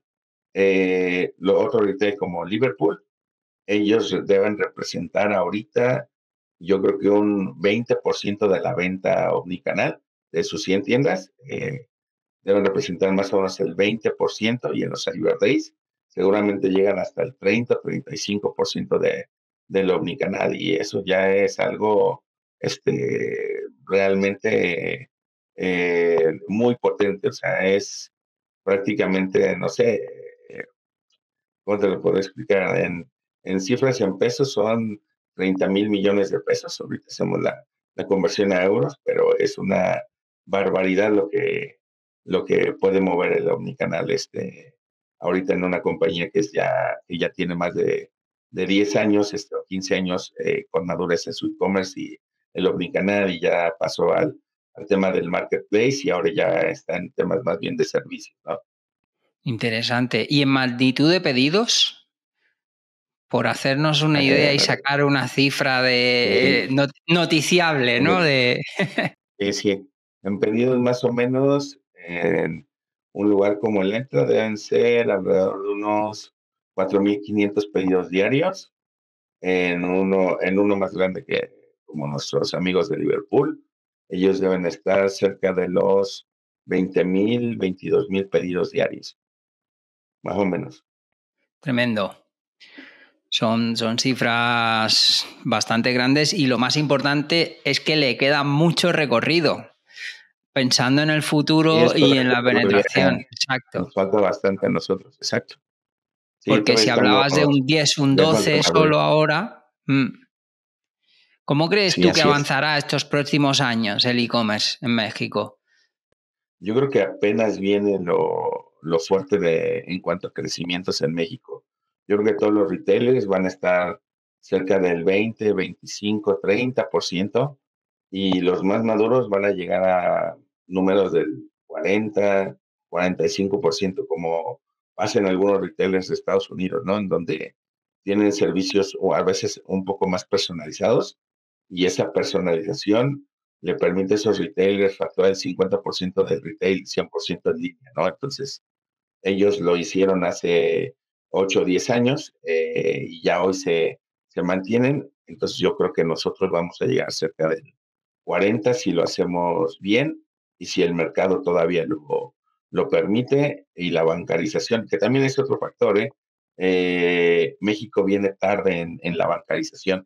Eh, los otros retail como Liverpool, ellos deben representar ahorita, yo creo que un veinte por ciento de la venta omnicanal de sus cien tiendas, eh, deben representar más o menos el veinte por ciento, y en los Cyber Days seguramente llegan hasta el treinta, treinta y cinco por ciento de, del omnicanal, y eso ya es algo este, realmente eh, muy potente. O sea, es prácticamente, no sé, eh, ¿cómo te lo puedo explicar? En, en cifras, en pesos, son treinta mil millones de pesos. Ahorita hacemos la, la conversión a euros, pero es una barbaridad lo que, lo que puede mover el omnicanal este, ahorita en una compañía que, es ya, que ya tiene más de, de diez años, este, o quince años eh, con madurez en su e-commerce y el omnicanal, y ya pasó al, al tema del marketplace, y ahora ya está en temas más bien de servicios, ¿no? Interesante. ¿Y en magnitud de pedidos? Por hacernos una idea y sacar una cifra de Sí. not noticiable, ¿no? De... Sí, sí. En pedidos más o menos, en un lugar como Electra deben ser alrededor de unos cuatro mil quinientos pedidos diarios. En uno, en uno más grande, que como nuestros amigos de Liverpool, ellos deben estar cerca de los veinte mil, veintidós mil pedidos diarios, más o menos. Tremendo. Son, son cifras bastante grandes, y lo más importante es que le queda mucho recorrido. pensando en el Y futuro es y en correcto, la todavía penetración, exacto. nos falta bastante a nosotros, exacto. Sí, Porque todavía si estamos hablabas de un diez, un lejos de doce madurez. solo ahora, mm, ¿cómo crees Sí, tú que así es. avanzará estos próximos años el e-commerce en México? Yo creo que apenas viene lo, lo fuerte de, en cuanto a crecimientos en México. Yo creo que todos los retailers van a estar cerca del veinte, veinticinco, treinta por ciento y los más maduros van a llegar a números del cuarenta, cuarenta y cinco por ciento, como pasa en algunos retailers de Estados Unidos, ¿no? En donde tienen servicios o a veces un poco más personalizados y esa personalización le permite a esos retailers facturar el cincuenta por ciento del retail, cien por ciento en línea, ¿no? Entonces, ellos lo hicieron hace ocho o diez años eh, y ya hoy se, se mantienen. Entonces, yo creo que nosotros vamos a llegar cerca del cuarenta si lo hacemos bien y si el mercado todavía lo, lo permite y la bancarización, que también es otro factor, ¿eh? Eh, México viene tarde en, en la bancarización.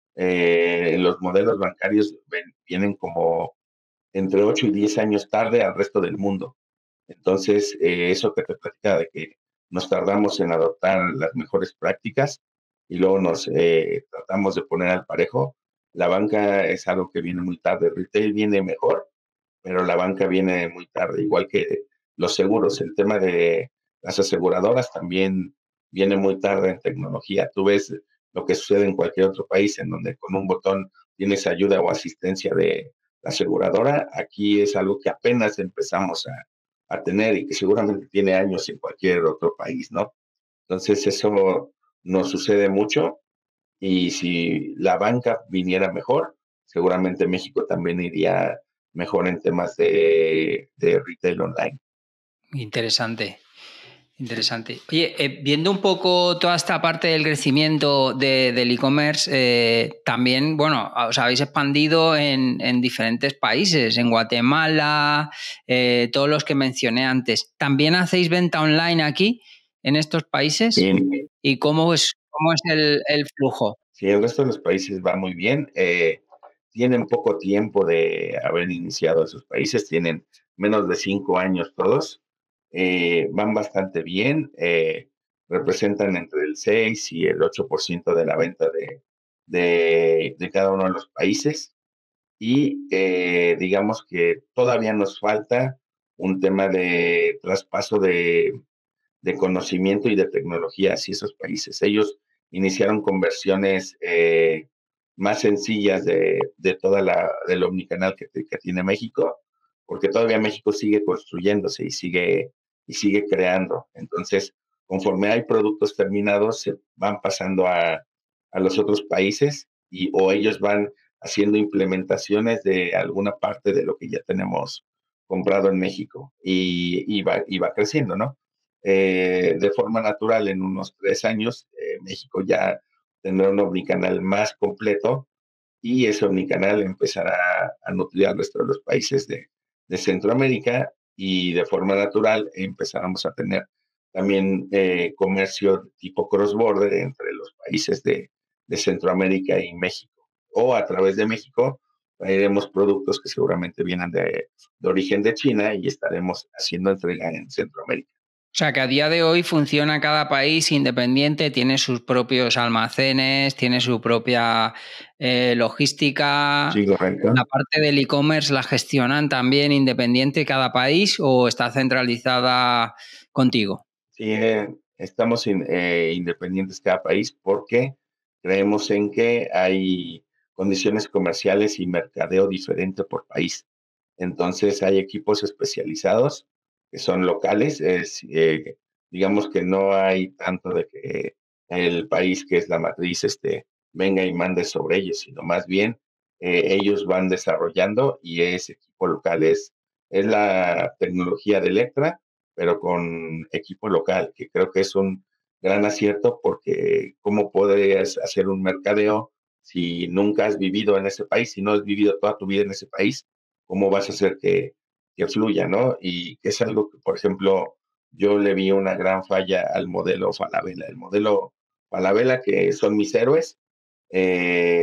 Eh, los modelos bancarios ven- vienen como entre ocho y diez años tarde al resto del mundo. Entonces, eh, eso que te platicaba de que nos tardamos en adoptar las mejores prácticas y luego nos eh, tratamos de poner al parejo. La banca es algo que viene muy tarde, el retail viene mejor, pero la banca viene muy tarde, igual que los seguros. El tema de las aseguradoras también viene muy tarde en tecnología. Tú ves lo que sucede en cualquier otro país en donde con un botón tienes ayuda o asistencia de la aseguradora. Aquí es algo que apenas empezamos a, a tener y que seguramente tiene años en cualquier otro país, ¿no? Entonces eso nos sucede mucho y si la banca viniera mejor, seguramente México también iría mejor en temas de, de retail online. Interesante. Interesante. Oye, eh, viendo un poco toda esta parte del crecimiento de, del e-commerce, eh, también, bueno, os habéis expandido en, en diferentes países, en Guatemala, eh, todos los que mencioné antes. ¿También hacéis venta online aquí, en estos países? Sí, ¿Y cómo es, cómo es el, el flujo? sí, el resto de los países va muy bien. Eh, tienen poco tiempo de haber iniciado esos países, tienen menos de cinco años todos. Eh, van bastante bien, eh, representan entre el seis y el ocho por ciento de la venta de, de, de cada uno de los países. Y eh, digamos que todavía nos falta un tema de traspaso de, de conocimiento y de tecnología hacia esos países. Ellos iniciaron con versiones eh, más sencillas de, de toda la, del omnicanal que, que tiene México, porque todavía México sigue construyéndose y sigue, y sigue creando. Entonces, conforme hay productos terminados, se van pasando a, a los otros países y o ellos van haciendo implementaciones de alguna parte de lo que ya tenemos comprado en México y, y, va, y va creciendo, ¿no? Eh, de forma natural, en unos tres años, eh, México ya tendrá un omnicanal más completo y ese omnicanal empezará a nutrir al resto de los países de, de Centroamérica y de forma natural empezaremos a tener también eh, comercio tipo cross-border entre los países de, de Centroamérica y México. O a través de México traeremos productos que seguramente vienen de, de origen de China y estaremos haciendo entrega en Centroamérica. O sea, que a día de hoy funciona cada país independiente, tiene sus propios almacenes, tiene su propia eh, logística. Sí, correcto. La parte del e-commerce la gestionan también independiente cada país o está centralizada contigo. Sí, eh, estamos in, eh, independientes cada país porque creemos en que hay condiciones comerciales y mercadeo diferente por país. Entonces hay equipos especializados que son locales. Es, eh, digamos que no hay tanto de que el país que es la matriz este, venga y mande sobre ellos, sino más bien eh, ellos van desarrollando y ese equipo local es, es la tecnología de Electra pero con equipo local, que creo que es un gran acierto porque cómo podrías hacer un mercadeo si nunca has vivido en ese país, si no has vivido toda tu vida en ese país, cómo vas a hacer que, que fluya, ¿no? Y que es algo que, por ejemplo, yo le vi una gran falla al modelo Falabella. El modelo Falabella, que son mis héroes, eh,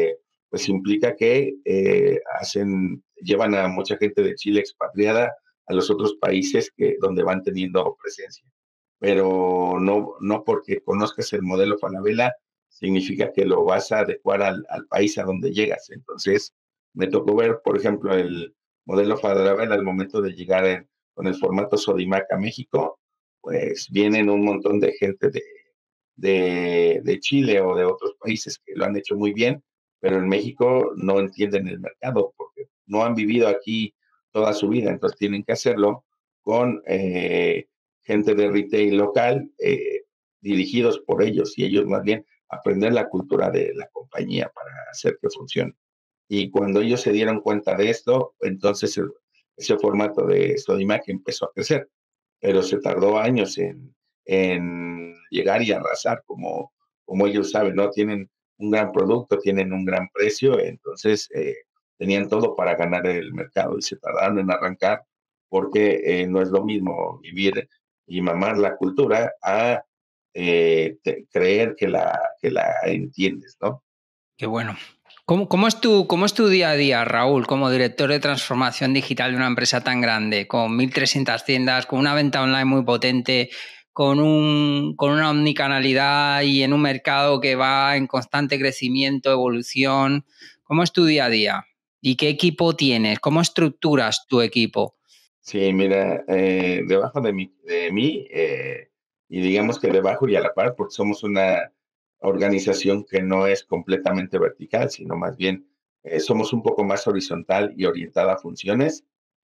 pues implica que eh, hacen, llevan a mucha gente de Chile expatriada a los otros países que, donde van teniendo presencia. Pero no, no porque conozcas el modelo Falabella significa que lo vas a adecuar al, al país a donde llegas. Entonces, me tocó ver, por ejemplo, el modelo Falabella al momento de llegar en, con el formato Sodimac a México, pues vienen un montón de gente de, de, de Chile o de otros países que lo han hecho muy bien, pero en México no entienden el mercado porque no han vivido aquí toda su vida, entonces tienen que hacerlo con eh, gente de retail local, eh, dirigidos por ellos y ellos más bien aprender la cultura de la compañía para hacer que funcione. Y cuando ellos se dieron cuenta de esto, entonces el, ese formato de Sodimac empezó a crecer, pero se tardó años en, en llegar y arrasar, como, como ellos saben, ¿no? Tienen un gran producto, tienen un gran precio, entonces eh, tenían todo para ganar el mercado y se tardaron en arrancar porque eh, no es lo mismo vivir y mamar la cultura a eh, te, creer que la, que la entiendes, ¿no? Qué bueno. ¿Cómo, cómo, es tu, ¿Cómo es tu día a día, Raúl, como director de transformación digital de una empresa tan grande, con mil trescientas tiendas, con una venta online muy potente, con, un, con una omnicanalidad y en un mercado que va en constante crecimiento, evolución? ¿Cómo es tu día a día? ¿Y qué equipo tienes? ¿Cómo estructuras tu equipo? Sí, mira, eh, debajo de mí, de mí eh, y digamos que debajo y a la par, porque somos una organización que no es completamente vertical, sino más bien eh, somos un poco más horizontal y orientada a funciones.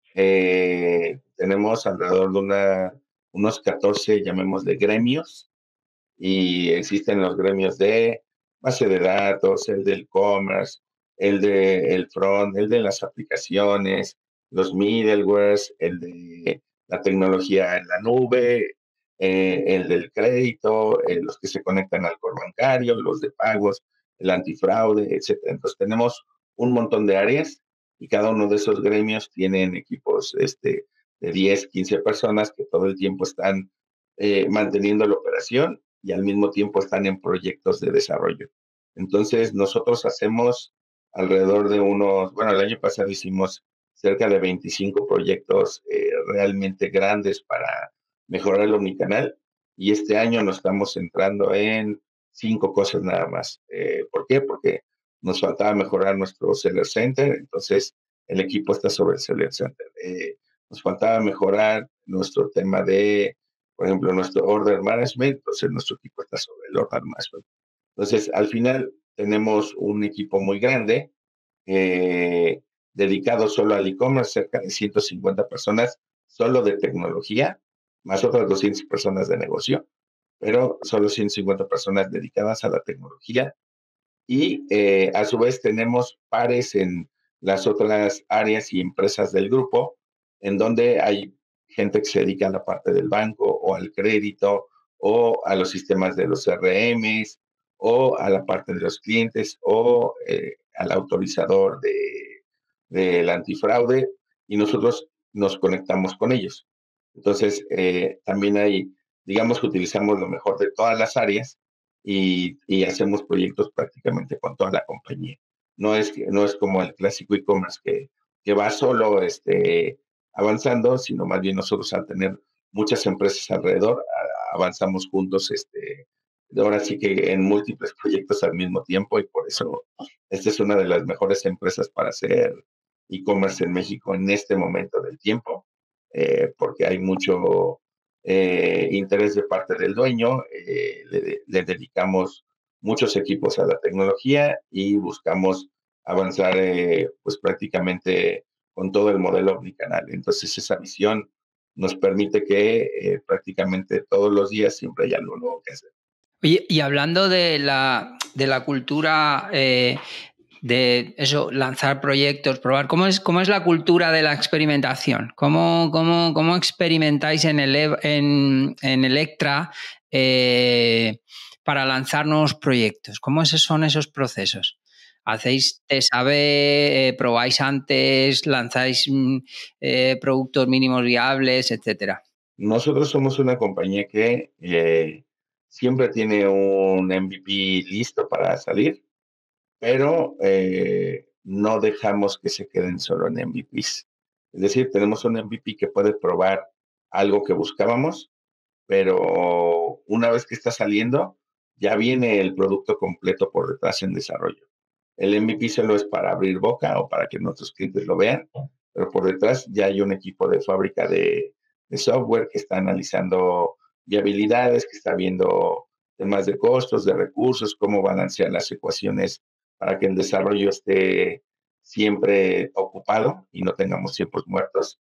Eh, tenemos alrededor de una, unos catorce, llamémosle gremios, y existen los gremios de base de datos, el del commerce, el de el front, el de las aplicaciones, los middlewares, el de la tecnología en la nube, eh, el del crédito, eh, los que se conectan al core bancario, los de pagos, el antifraude, etcétera. Entonces tenemos un montón de áreas y cada uno de esos gremios tienen equipos este, de diez, quince personas que todo el tiempo están eh, manteniendo la operación y al mismo tiempo están en proyectos de desarrollo. Entonces, nosotros hacemos alrededor de unos, bueno, el año pasado hicimos cerca de veinticinco proyectos eh, realmente grandes para mejorar el omnicanal y este año nos estamos centrando en cinco cosas nada más. Eh, ¿Por qué? Porque nos faltaba mejorar nuestro Seller Center, entonces el equipo está sobre el Seller Center. Eh, nos faltaba mejorar nuestro tema de por ejemplo, nuestro order management, entonces nuestro equipo está sobre el order management. Entonces, al final tenemos un equipo muy grande eh, dedicado solo al e-commerce, cerca de ciento cincuenta personas solo de tecnología, más otras doscientas personas de negocio, pero solo ciento cincuenta personas dedicadas a la tecnología. Y eh, a su vez tenemos pares en las otras áreas y empresas del grupo, en donde hay gente que se dedica a la parte del banco o al crédito o a los sistemas de los C R Ms o a la parte de los clientes o eh, al autorizador de, del antifraude y nosotros nos conectamos con ellos. Entonces, eh, también hay, digamos que utilizamos lo mejor de todas las áreas y, y hacemos proyectos prácticamente con toda la compañía. No es, no es como el clásico e-commerce que, que va solo este, avanzando, sino más bien nosotros al tener muchas empresas alrededor, a, avanzamos juntos, este, ahora sí que en múltiples proyectos al mismo tiempo y por eso esta es una de las mejores empresas para hacer e-commerce en México en este momento del tiempo, eh, porque hay mucho eh, interés de parte del dueño, eh, le, le, dedicamos muchos equipos a la tecnología y buscamos avanzar eh, pues prácticamente con todo el modelo omnicanal. Entonces esa visión nos permite que eh, prácticamente todos los días siempre hay algo nuevo que hacer. Oye, y hablando de la, de la cultura eh, de eso, lanzar proyectos, probar, ¿cómo es, cómo es la cultura de la experimentación? ¿Cómo, cómo, cómo experimentáis en, el, en, en Electra eh, para lanzar nuevos proyectos? ¿Cómo son esos procesos? ¿Hacéis test A B, eh, probáis antes, lanzáis eh, productos mínimos viables, etcétera? Nosotros somos una compañía que eh, siempre tiene un M V P listo para salir, pero eh, no dejamos que se queden solo en M V Ps. Es decir, tenemos un M V P que puede probar algo que buscábamos, pero una vez que está saliendo, ya viene el producto completo por detrás en desarrollo. El M V P solo es para abrir boca o para que nuestros clientes lo vean, pero por detrás ya hay un equipo de fábrica de, de software que está analizando viabilidades, que está viendo temas de costos, de recursos, cómo balancear las ecuaciones para que el desarrollo esté siempre ocupado y no tengamos tiempos muertos.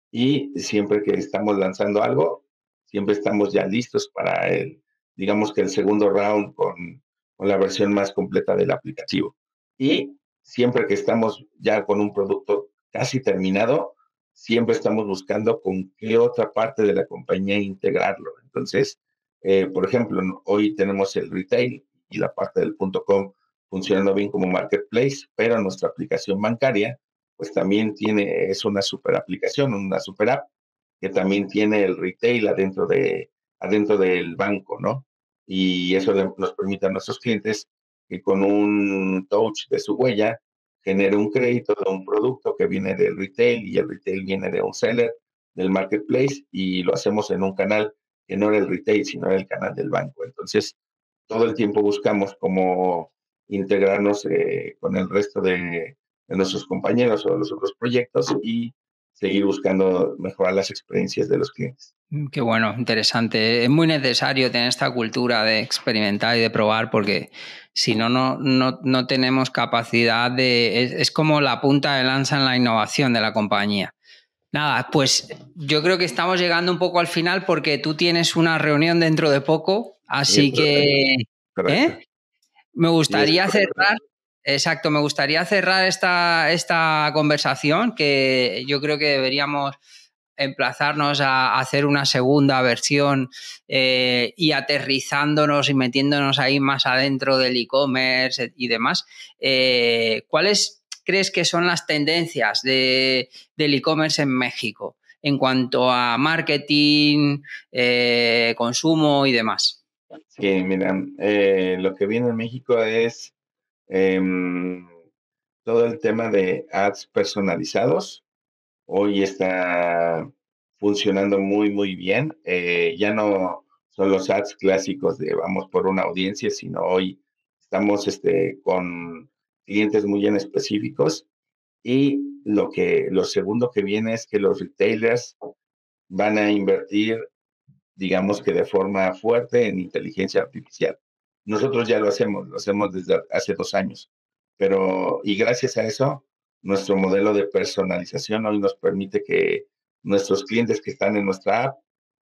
Y siempre que estamos lanzando algo, siempre estamos ya listos para el, digamos que el segundo round con, con la versión más completa del aplicativo. Y siempre que estamos ya con un producto casi terminado, siempre estamos buscando con qué otra parte de la compañía integrarlo. Entonces, eh, por ejemplo, hoy tenemos el retail y la parte del punto com funcionando bien como marketplace, pero nuestra aplicación bancaria pues también tiene, es una super aplicación, una super app, que también tiene el retail adentro, de, adentro del banco, ¿no? Y eso le, nos permite a nuestros clientes que con un touch de su huella genere un crédito de un producto que viene del retail y el retail viene de un seller del marketplace y lo hacemos en un canal que no era el retail, sino era el canal del banco. Entonces, todo el tiempo buscamos cómo integrarnos eh, con el resto de, de nuestros compañeros o de los otros proyectos y seguir buscando mejorar las experiencias de los clientes. Qué bueno, interesante. Es muy necesario tener esta cultura de experimentar y de probar porque si no, no, no, no tenemos capacidad de... Es, es como la punta de lanza en la innovación de la compañía. Nada, pues yo creo que estamos llegando un poco al final porque tú tienes una reunión dentro de poco, así Sí, que... correcto. ¿eh? Me gustaría Sí, cerrar... Exacto, me gustaría cerrar esta, esta conversación que yo creo que deberíamos emplazarnos a hacer una segunda versión eh, y aterrizándonos y metiéndonos ahí más adentro del e-commerce y demás. Eh, ¿Cuáles crees que son las tendencias de, del e-commerce en México en cuanto a marketing, eh, consumo y demás? Sí, mira, eh, lo que viene en México es eh, todo el tema de ads personalizados. Hoy está funcionando muy, muy bien. Eh, ya no son los ads clásicos de vamos por una audiencia, sino hoy estamos este, con clientes muy en específicos. Y lo, que, lo segundo que viene es que los retailers van a invertir, digamos que de forma fuerte, en inteligencia artificial. Nosotros ya lo hacemos, lo hacemos desde hace dos años, pero y gracias a eso, nuestro modelo de personalización hoy nos permite que nuestros clientes que están en nuestra app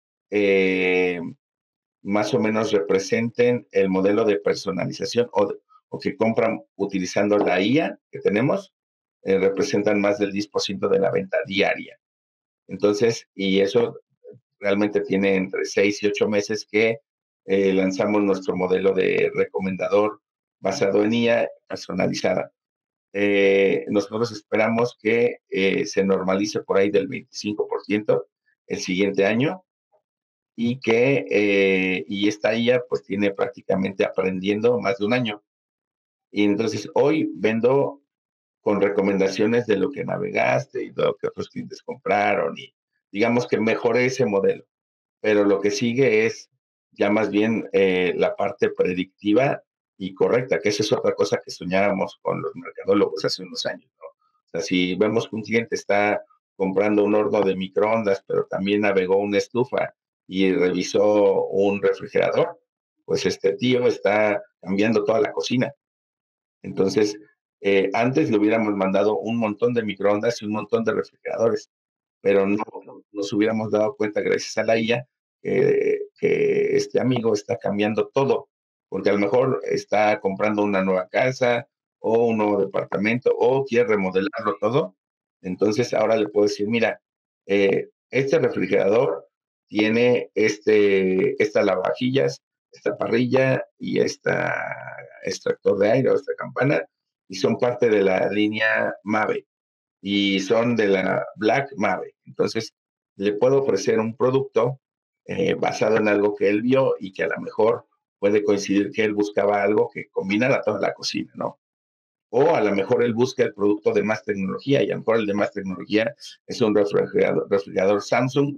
eh, más o menos representen el modelo de personalización o, o que compran utilizando la I A que tenemos, eh, representan más del diez por ciento de la venta diaria. Entonces, y eso realmente tiene entre seis y ocho meses que eh, lanzamos nuestro modelo de recomendador basado en I A personalizada. Eh, nosotros esperamos que eh, se normalice por ahí del veinticinco por ciento el siguiente año y que eh, y esta I A pues tiene prácticamente aprendiendo más de un año. Y entonces hoy vendo con recomendaciones de lo que navegaste y de lo que otros clientes compraron y digamos que mejoré ese modelo. Pero lo que sigue es ya más bien eh, la parte predictiva y correcta, que esa es otra cosa que soñábamos con los mercadólogos hace unos años, ¿no? O sea, si vemos que un cliente está comprando un horno de microondas, pero también navegó una estufa y revisó un refrigerador, pues este tío está cambiando toda la cocina. Entonces, eh, antes le hubiéramos mandado un montón de microondas y un montón de refrigeradores, pero no nos hubiéramos dado cuenta, gracias a la I A, eh, que este amigo está cambiando todo, porque a lo mejor está comprando una nueva casa o un nuevo departamento o quiere remodelarlo todo. Entonces, ahora le puedo decir, mira, eh, este refrigerador tiene este, estas lavavajillas, esta parrilla y esta extractor de aire o esta campana, y son parte de la línea Mave y son de la Black Mave. Entonces, le puedo ofrecer un producto eh, basado en algo que él vio y que a lo mejor puede coincidir que él buscaba algo que combinara toda la cocina, ¿no? o a lo mejor él busca el producto de más tecnología, y a lo mejor el de más tecnología es un refrigerador, refrigerador Samsung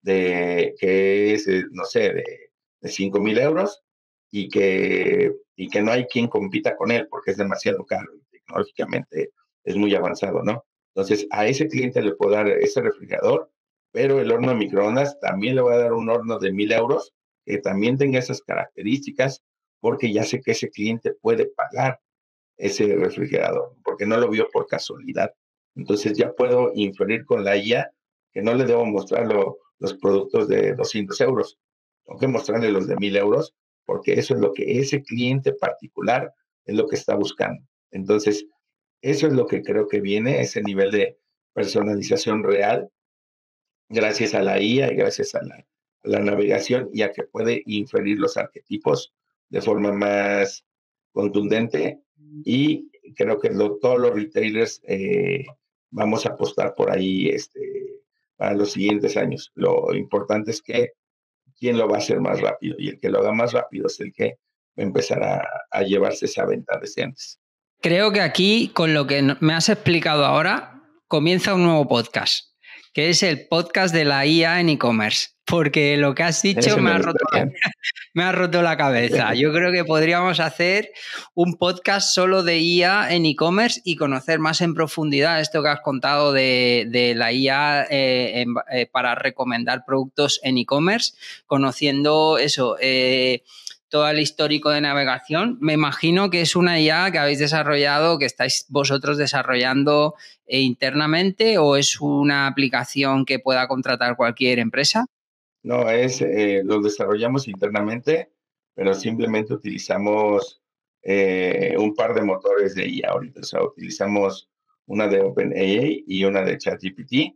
de, que es, no sé, de, de cinco mil euros, y que, y que no hay quien compita con él porque es demasiado caro y tecnológicamente es muy avanzado, ¿no? Entonces, a ese cliente le puedo dar ese refrigerador, pero el horno de microondas también le voy a dar un horno de mil euros que también tenga esas características, porque ya sé que ese cliente puede pagar ese refrigerador, porque no lo vio por casualidad. Entonces ya puedo inferir con la I A que no le debo mostrar lo, los productos de doscientos euros, tengo que mostrarle los de mil euros, porque eso es lo que ese cliente particular es lo que está buscando. Entonces, eso es lo que creo que viene, ese nivel de personalización real, gracias a la I A y gracias a la, a la navegación, ya que puede inferir los arquetipos de forma más contundente, y creo que lo, todos los retailers eh, vamos a apostar por ahí este, para los siguientes años. Lo importante es que quién lo va a hacer más rápido, y el que lo haga más rápido es el que va a empezar a, a llevarse esa venta desde antes. Creo que aquí, con lo que me has explicado ahora, comienza un nuevo podcast, que es el podcast de la I A en e-commerce, porque lo que has dicho me ha, roto la, me ha roto la cabeza. Yo creo que podríamos hacer un podcast solo de I A en e-commerce y conocer más en profundidad esto que has contado de, de la I A eh, en, eh, para recomendar productos en e-commerce, conociendo eso, eh, todo el histórico de navegación. Me imagino que es una I A que habéis desarrollado, que estáis vosotros desarrollando eh, internamente, o es una aplicación que pueda contratar cualquier empresa. No, es, eh, lo desarrollamos internamente, pero simplemente utilizamos eh, un par de motores de I A ahorita. O sea, utilizamos una de OpenAI y una de ChatGPT,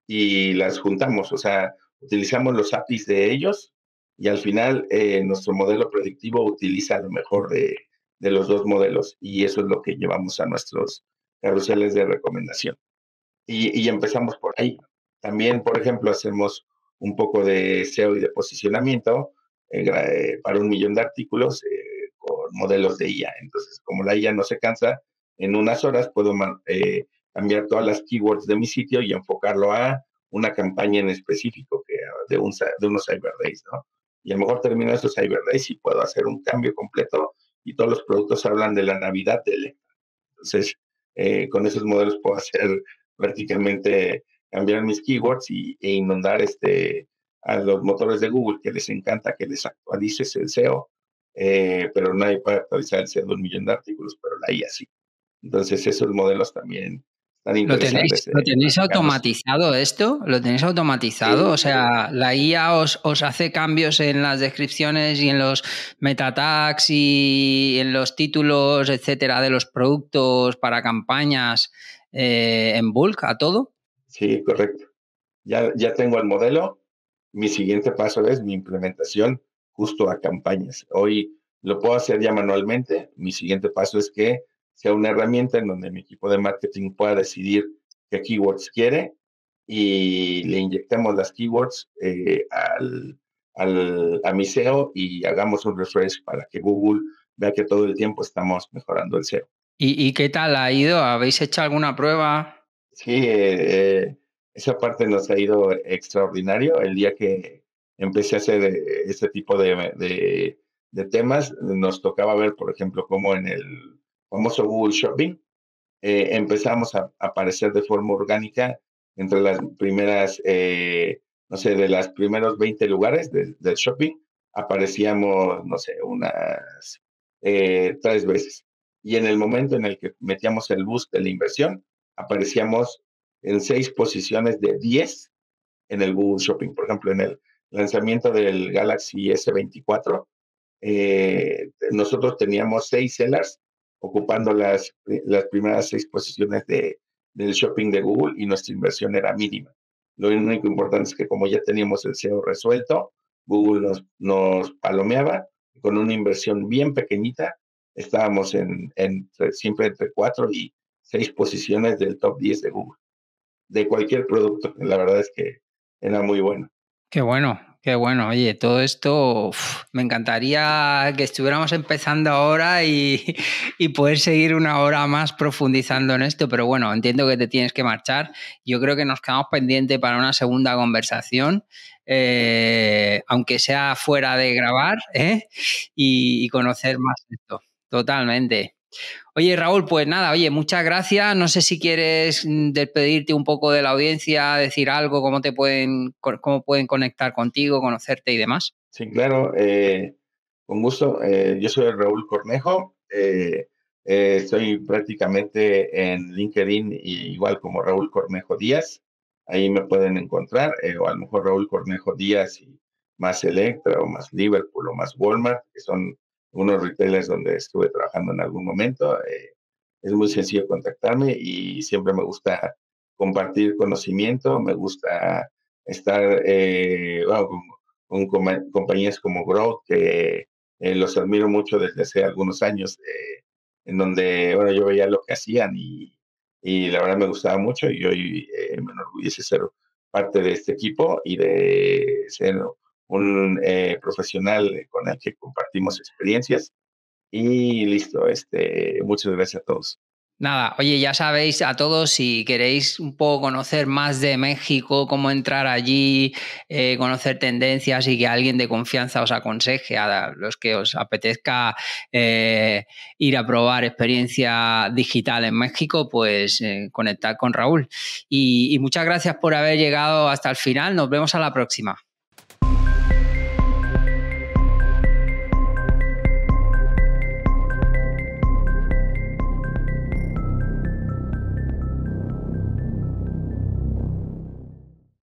y las juntamos. O sea, utilizamos los A P Is de ellos, y al final eh, nuestro modelo predictivo utiliza lo mejor de, de los dos modelos, y eso es lo que llevamos a nuestros carruseles de recomendación. Y, y empezamos por ahí. También, por ejemplo, hacemos un poco de S E O y de posicionamiento eh, para un millón de artículos eh, con modelos de I A. Entonces, como la I A no se cansa, en unas horas puedo eh, cambiar todas las keywords de mi sitio y enfocarlo a una campaña en específico que, de, un, de unos Cyber Days, ¿no? Y a lo mejor termino esos Cyber Days y puedo hacer un cambio completo, y todos los productos hablan de la Navidad de Electra. Entonces, eh, con esos modelos puedo hacer prácticamente cambiar mis keywords y, e inundar este, a los motores de Google, que les encanta que les actualices el S E O, eh, pero nadie puede actualizar el S E O de un millón de artículos, pero la I A sí. Entonces esos modelos también están interesantes. ¿Lo tenéis, ¿lo tenéis automatizado esto? ¿Lo tenéis automatizado? Sí. O sea, la I A os, os hace cambios en las descripciones y en los meta tags y en los títulos, etcétera, de los productos para campañas eh, en bulk a todo. Sí, correcto. Ya, ya tengo el modelo. Mi siguiente paso es mi implementación justo a campañas. Hoy lo puedo hacer ya manualmente. Mi siguiente paso es que sea una herramienta en donde mi equipo de marketing pueda decidir qué keywords quiere, y le inyectemos las keywords eh, al, al, a mi S E O, y hagamos un refresh para que Google vea que todo el tiempo estamos mejorando el S E O. ¿Y, y qué tal ha ido? ¿Habéis hecho alguna prueba? Sí, eh, esa parte nos ha ido extraordinario. El día que empecé a hacer este tipo de, de, de temas, nos tocaba ver, por ejemplo, cómo en el famoso Google Shopping eh, empezamos a, a aparecer de forma orgánica entre las primeras, eh, no sé, de los primeros veinte lugares de, del shopping, aparecíamos, no sé, unas eh, tres veces. Y en el momento en el que metíamos el boost de la inversión, aparecíamos en seis posiciones de diez en el Google Shopping. Por ejemplo, en el lanzamiento del Galaxy ese veinticuatro, eh, nosotros teníamos seis sellers ocupando las, las primeras seis posiciones de, del shopping de Google, y nuestra inversión era mínima. Lo único importante es que, como ya teníamos el S E O resuelto, Google nos, nos palomeaba, con una inversión bien pequeñita estábamos en, en, siempre entre cuatro y seis posiciones del top diez de Google, de cualquier producto. La verdad es que era muy bueno. Qué bueno, Qué bueno, oye, todo esto uf, me encantaría que estuviéramos empezando ahora y, y poder seguir una hora más profundizando en esto, pero bueno, entiendo que te tienes que marchar. Yo creo que nos quedamos pendientes para una segunda conversación, eh, aunque sea fuera de grabar, ¿eh? y, y conocer más esto. Totalmente. Oye, Raúl, pues nada, oye, muchas gracias. No sé si quieres despedirte un poco de la audiencia, decir algo, cómo te pueden, cómo pueden conectar contigo, conocerte y demás. Sí, claro, eh, con gusto. Eh, yo soy Raúl Cornejo. Eh, eh, estoy prácticamente en LinkedIn y igual como Raúl Cornejo Díaz. Ahí me pueden encontrar, eh, o a lo mejor Raúl Cornejo Díaz y más Electra o más Liverpool o más Walmart, que son unos retailers donde estuve trabajando en algún momento. Eh, es muy sencillo contactarme y siempre me gusta compartir conocimiento, me gusta estar, eh, bueno, con, con compañías como Growth, que eh, los admiro mucho desde hace algunos años, eh, en donde, bueno, yo veía lo que hacían y, y la verdad me gustaba mucho y hoy eh, me enorgullece ser parte de este equipo y de ser un eh, profesional con el que compartimos experiencias. Y listo, este, muchas gracias a todos. Nada, oye, ya sabéis a todos, si queréis un poco conocer más de México, cómo entrar allí, eh, conocer tendencias y que alguien de confianza os aconseje a los que os apetezca eh, ir a probar experiencia digital en México, pues eh, conectad con Raúl. Y, y muchas gracias por haber llegado hasta el final. Nos vemos a la próxima.